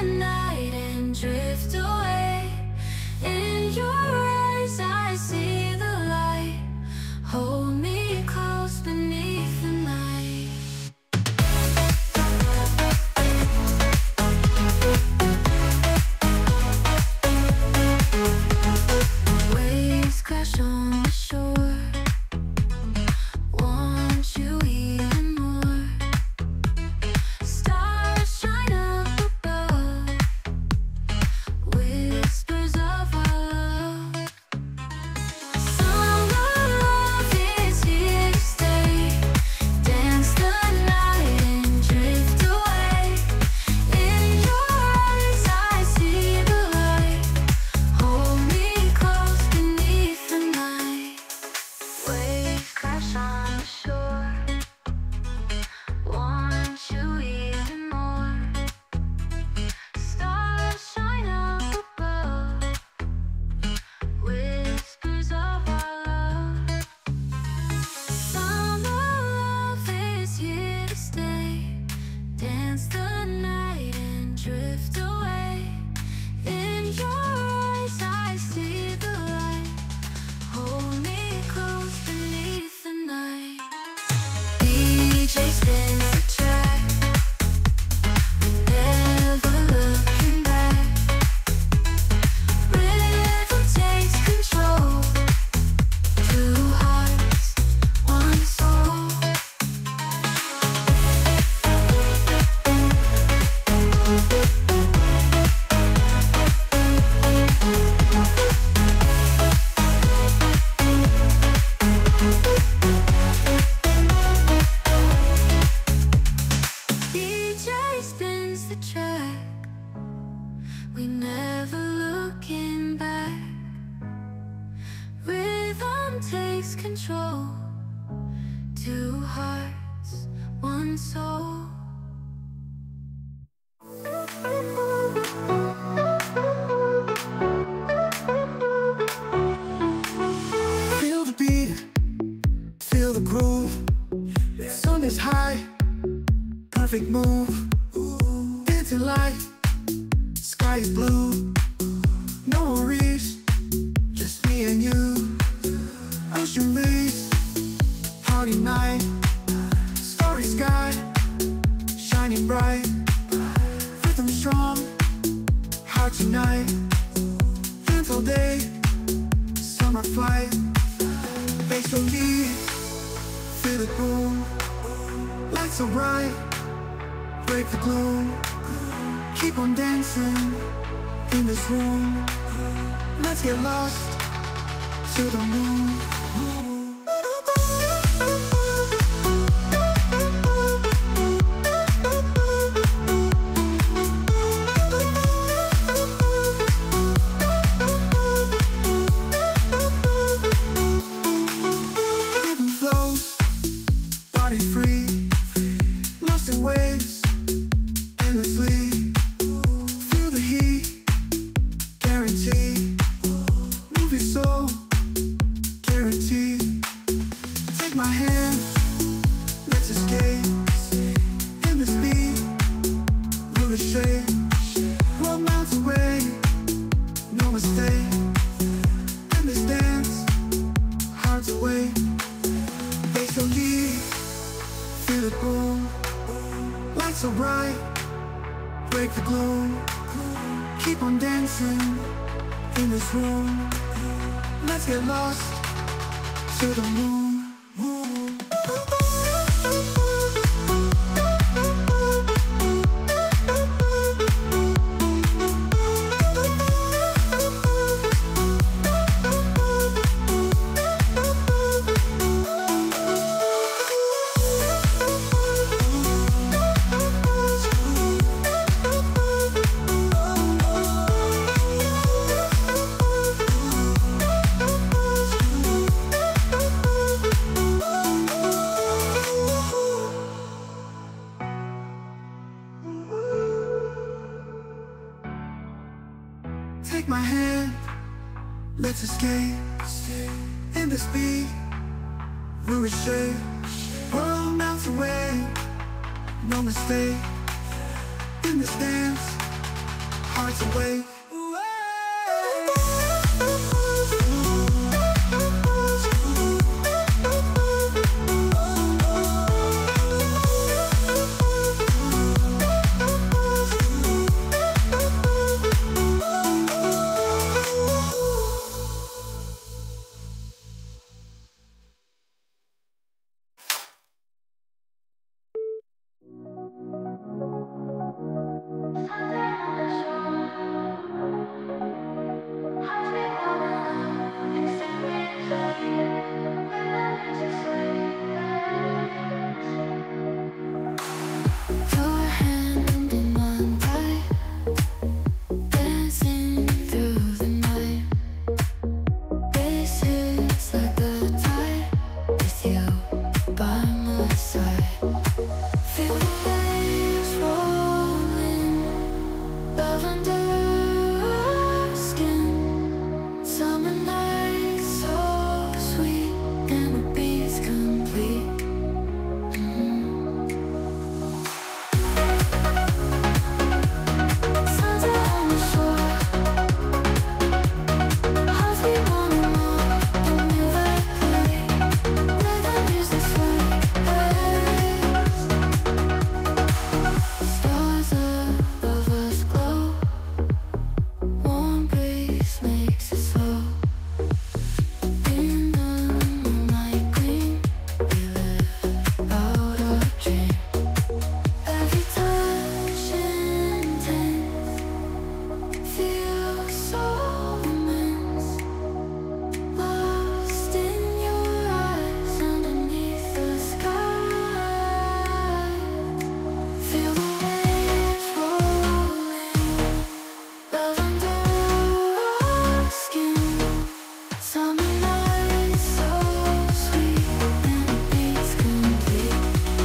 night and drift away. In your eyes I see the light. Hold me close beneath the night. Waves crash on the shore. Want you even more. Stars shine up above. Whispers of our love. Summer love is here to stay. Dance the night and drift away. In your eyes I see the light. Hold me close beneath the night. Waves crash on the shore. Want you even more. Stars shine up above. Whispers of our love. Summer love is here to stay. Dance the night and drift away. In your eyes I see the light. Hold me close beneath the night. DJ spins the track. Never looking back. Rhythm takes control. Two hearts, one soul. DJ spins the track. We never looking back. Rhythm takes control. Two hearts, one soul. Feel the beat, feel the groove. Sun is high, perfect move. Dancing light, sky is blue. No worries, just me and you. Ocean breeze, party night. Starry sky, shining bright. Rhythm strong, heart unite. Dance all day, summer flight. Bass so deep, feel it boom. Lights so bright, break the gloom. Keep on dancing in this room. Let's get lost to the moon. Rhythm flows, body free. Lost in waves, endlessly. Feel the heat, guarantee. Move your soul, guarantee. Take my hand, let's escape. In this beat, we'll shake. World miles away, no mistake. In this dance, hearts away. Bass so deep, feel it boom. Lights so bright, break the gloom. Keep on dancing in this room. Let's get lost to the moon. Take my hand, let's escape. In this beat, we will shake. World melts away, no mistake. In this dance, hearts awake. Your hand in mine, tight, dancing through the night. This is like the tide with you by my side. Feel the waves rolling, lavender skin. Summer nights so sweet, and the beat's complete. Sunset on the shore, hearts beat one and more, and we vibrate. Let the music sway. Stars above us glow, warm breeze makes us slow. In the moonlight gleam, we live out our dream. Every touch intense, feels so immense. Lost in your eyes underneath the sky. Feel the waves rolling, lavender skin. Summer nights so sweet, and the beat's complete.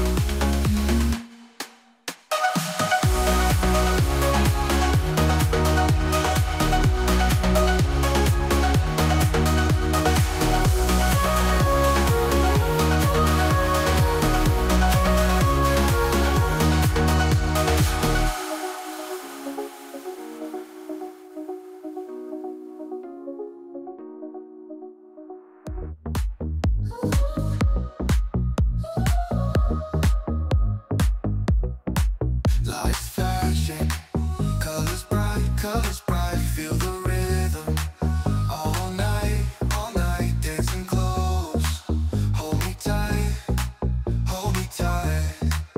Lights flashing, colors bright, feel the rhythm. All night, dancing close. Hold me tight, hold me tight.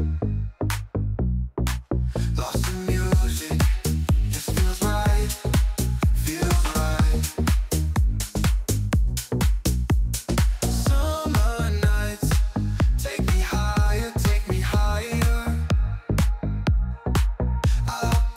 Lost in music, this feels right, feels right. Summer nights, take me higher, take me higher. I'll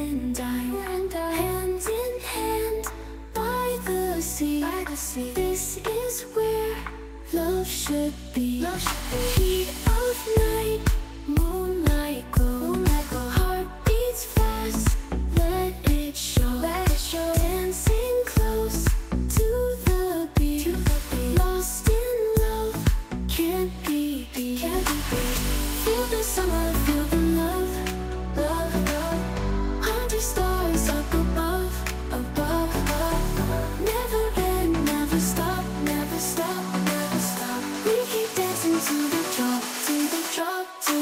and I, hand in hand, by the sea. This is where love should be. Heat of night, moonlight glow. Heart beats fast, let it show. Dancing close to the beat. Lost in love, can't be beat. Feel the summer, feel the love. 100 stars up above. Never end, never stop. We keep dancing to the drop,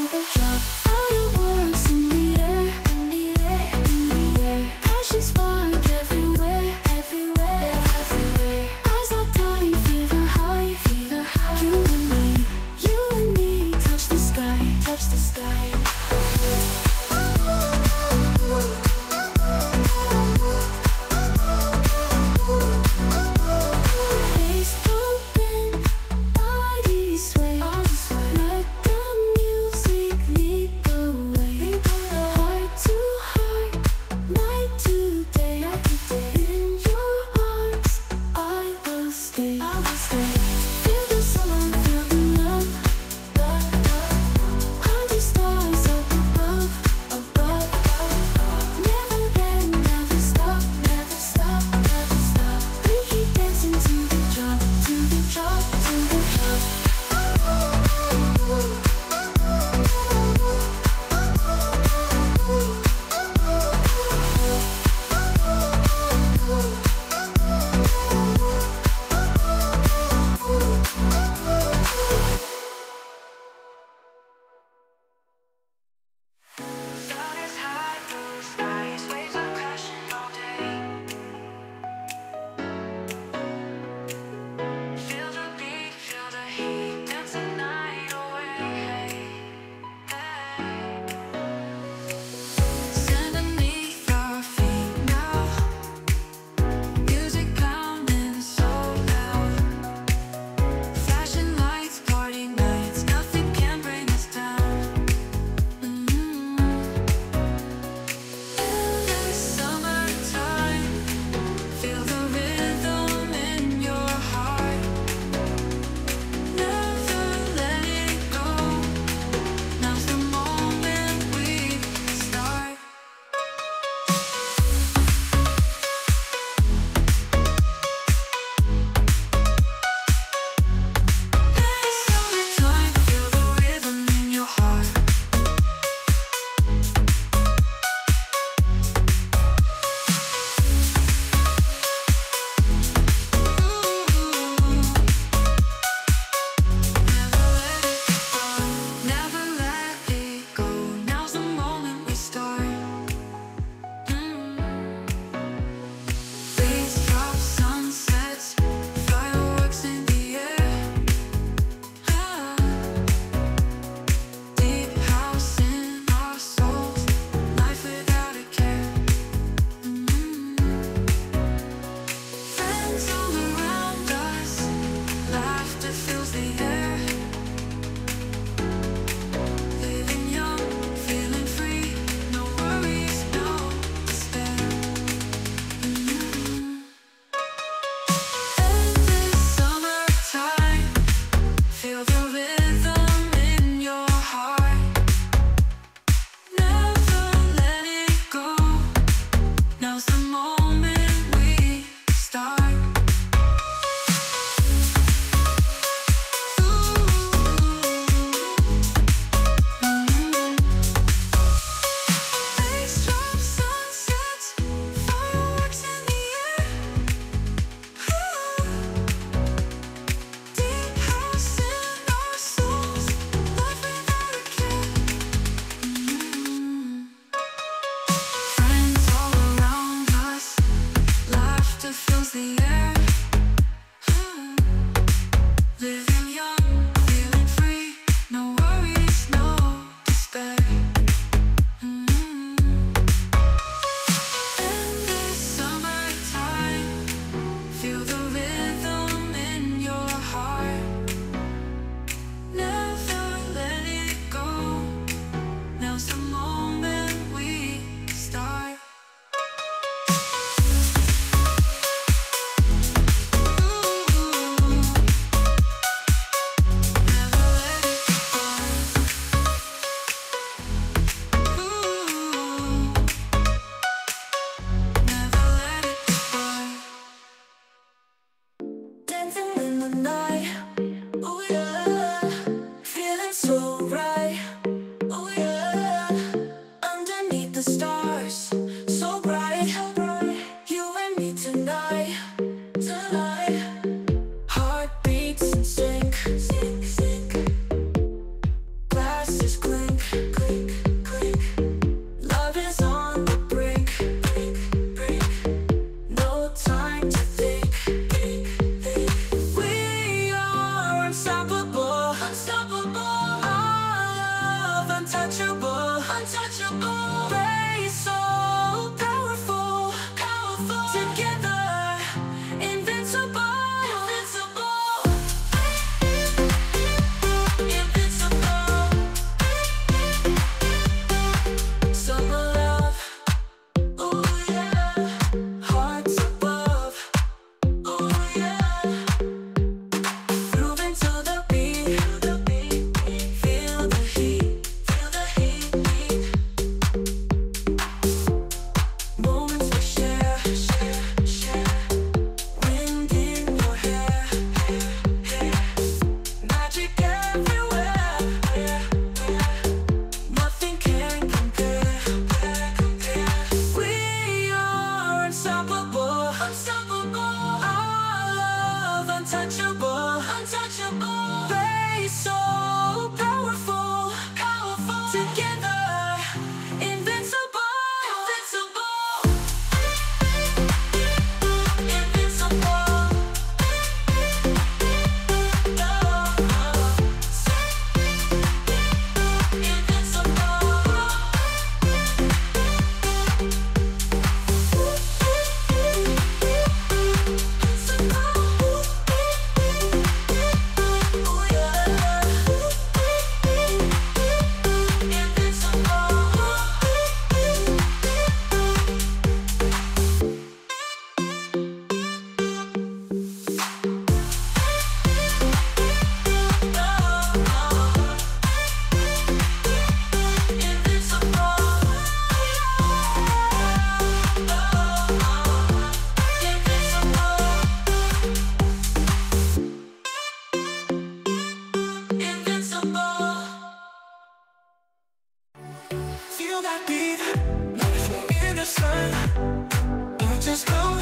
Not just love.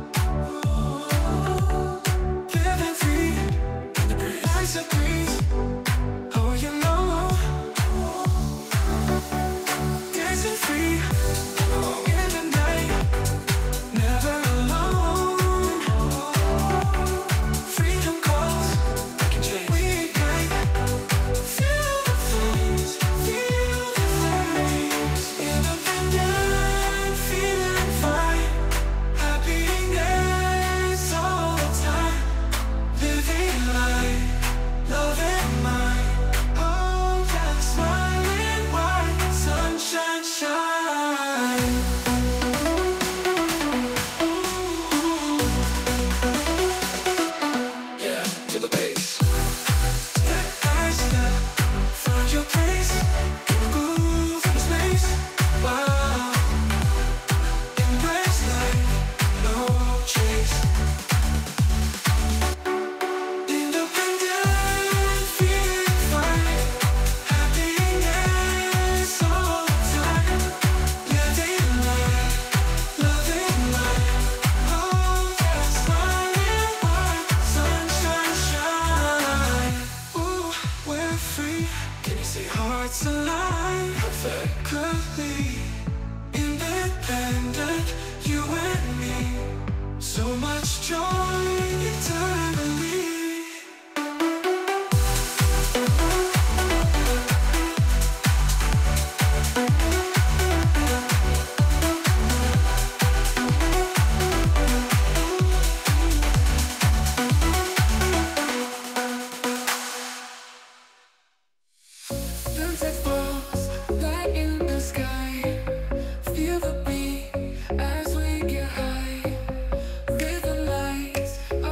Living free in the nice breeze. Oh, you know, dancing free in the night, never alone. Freedom calls, we ignite. Feel the flames, feel the flames. Independent, feeling fine. Happiness all the time. Living life, loving mine. Oh, yeah, smiling wide, sunshine shine. Yeah, to the base. Step by step, find your place. Move in space. Wow. Embrace life, no chase. Independent, feeling fine. Happiness all the time. Living life, loving life. Oh, yeah, smiling wide, sunshine shine. Ooh, we're free. Can you see hearts alive? Perfectly independent, you and me. So much joy eternally. Sunset falls, light in the sky. Feel the beat as we get high. Rhythm lights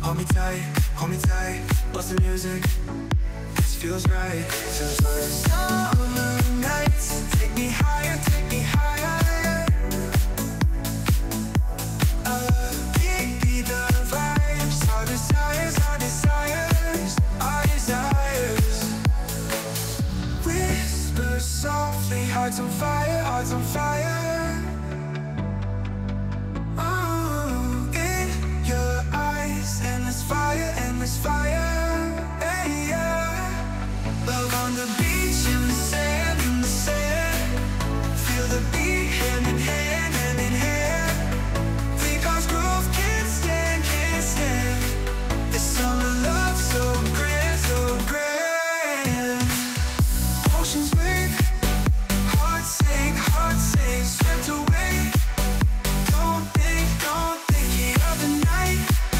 hold me tight, bust the music. This feels right, feels like summer nights. Take me higher, take me higher. Be the vibes, our desires, our desires, our desires. Whisper softly, hearts on fire, hearts on fire. Endless fire, hey, yeah. Love on the beach, in the sand, in the sand. Feel the beat, hand in hand, hand in hand. Think our groove can't stand, can't stand. This summer love so grand, so grand. Oceans wake, hearts sing, swept away. Don't think the other night.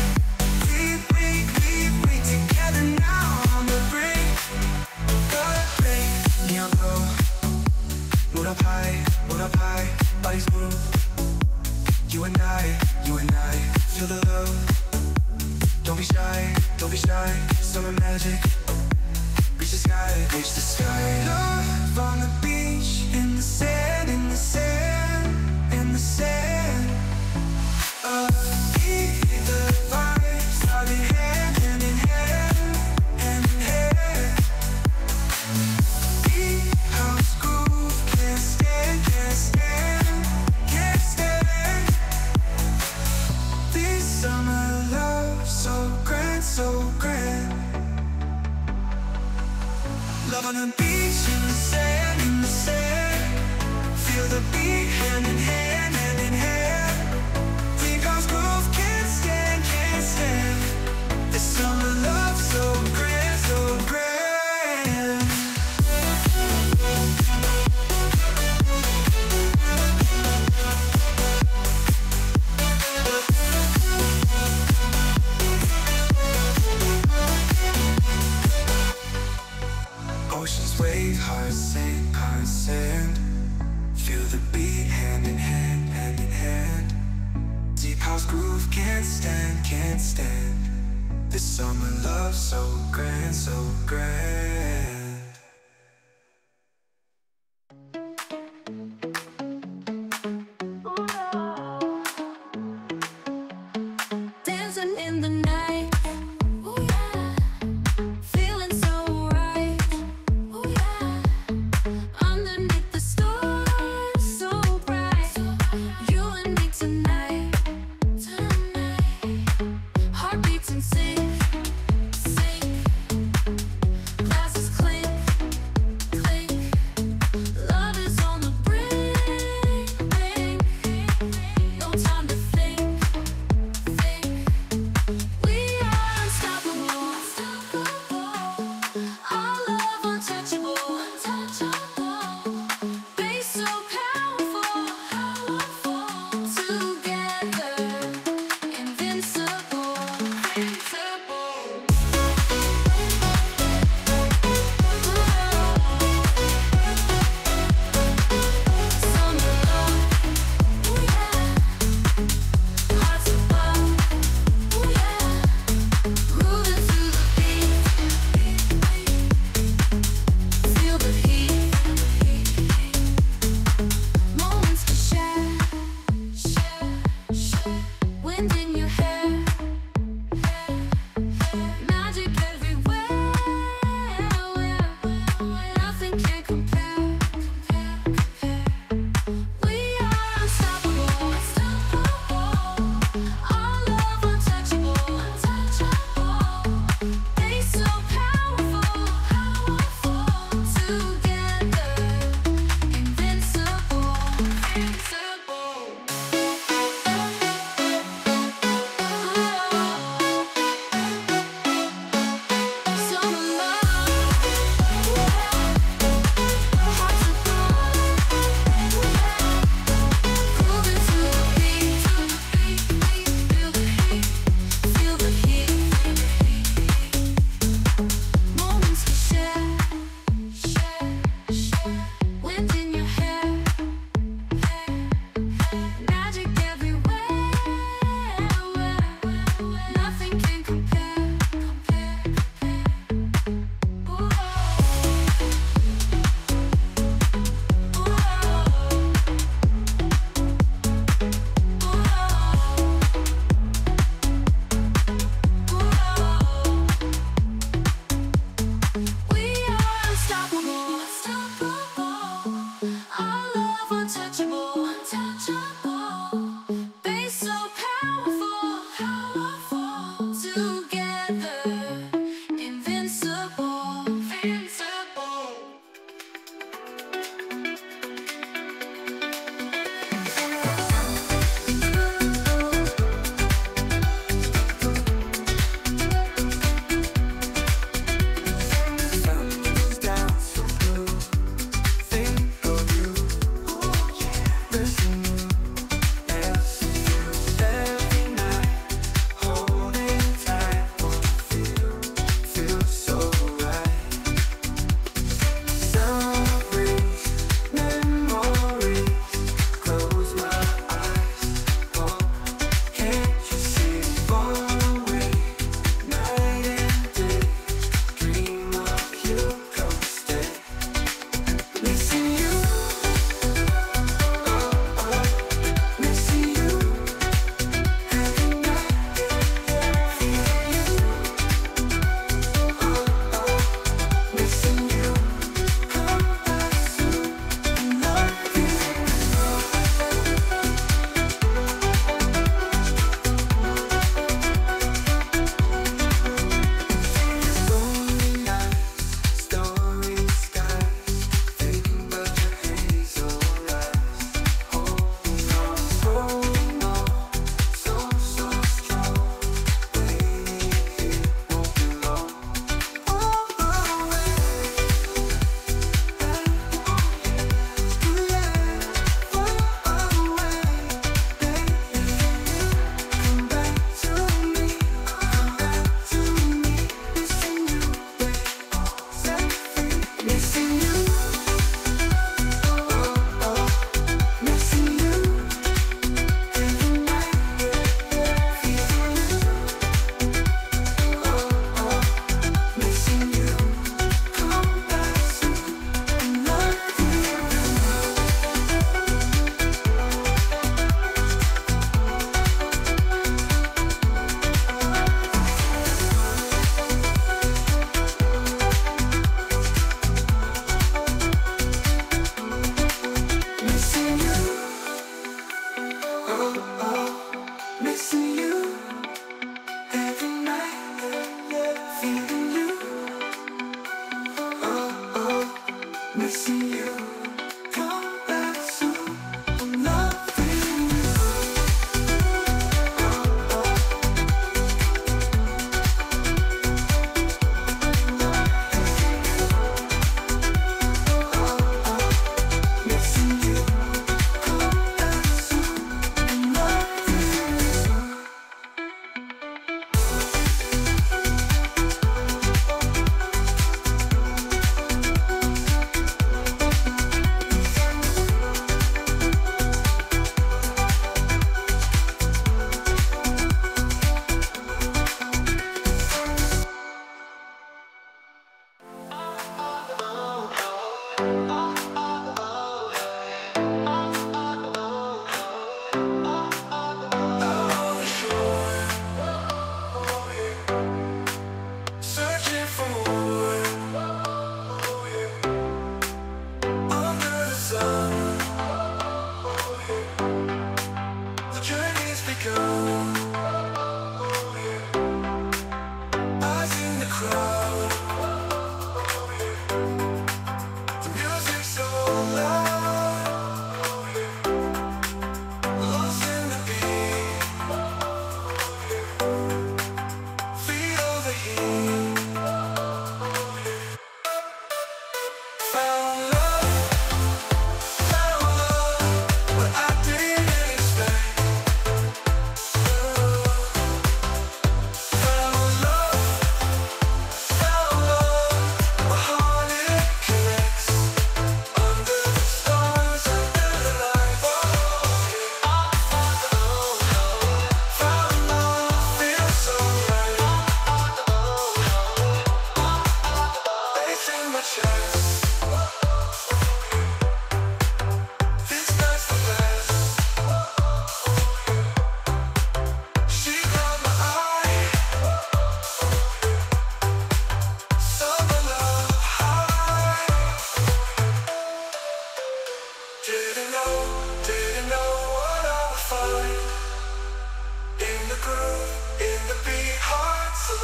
Hold up high, bodies move. You and I, feel the love. Don't be shy, summer magic. Reach the sky, reach the sky. Love on the beach, in the sand, in the sand, in the sand. Keep the vibes, starting hand in hand, hand in hand. Deep house groove, can't stand, can't stand, can't stand. This summer love, so grand, so grand. Love on the beach, in the sand, in the sand. Feel the beat, hand in hand, hand in hand. Think our groove can't stand, can't stand. This summer love, so grand, so grand. Oceans wave, hearts sand. Feel the beat, hand in hand, hand in hand. Deep house groove, can't stand, can't stand. This summer love, so grand, so grand. Dancing in the night, ooh yeah, feeling so right, ooh yeah. Underneath the stars, so bright, you and me tonight, tonight. Heartbeats in sync, sync. Glasses clink, clink. Love is on the brink, brink. No time to think, think. We are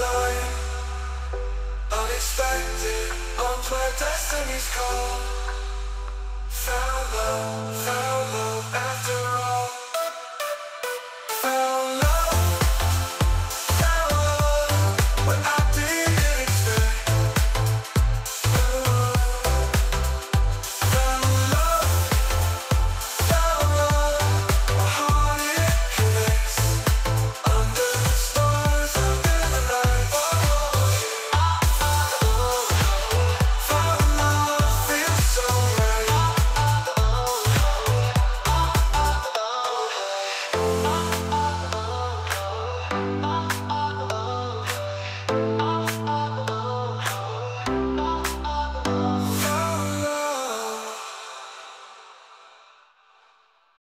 line. Unexpected, arms where destiny's call. Found love after all.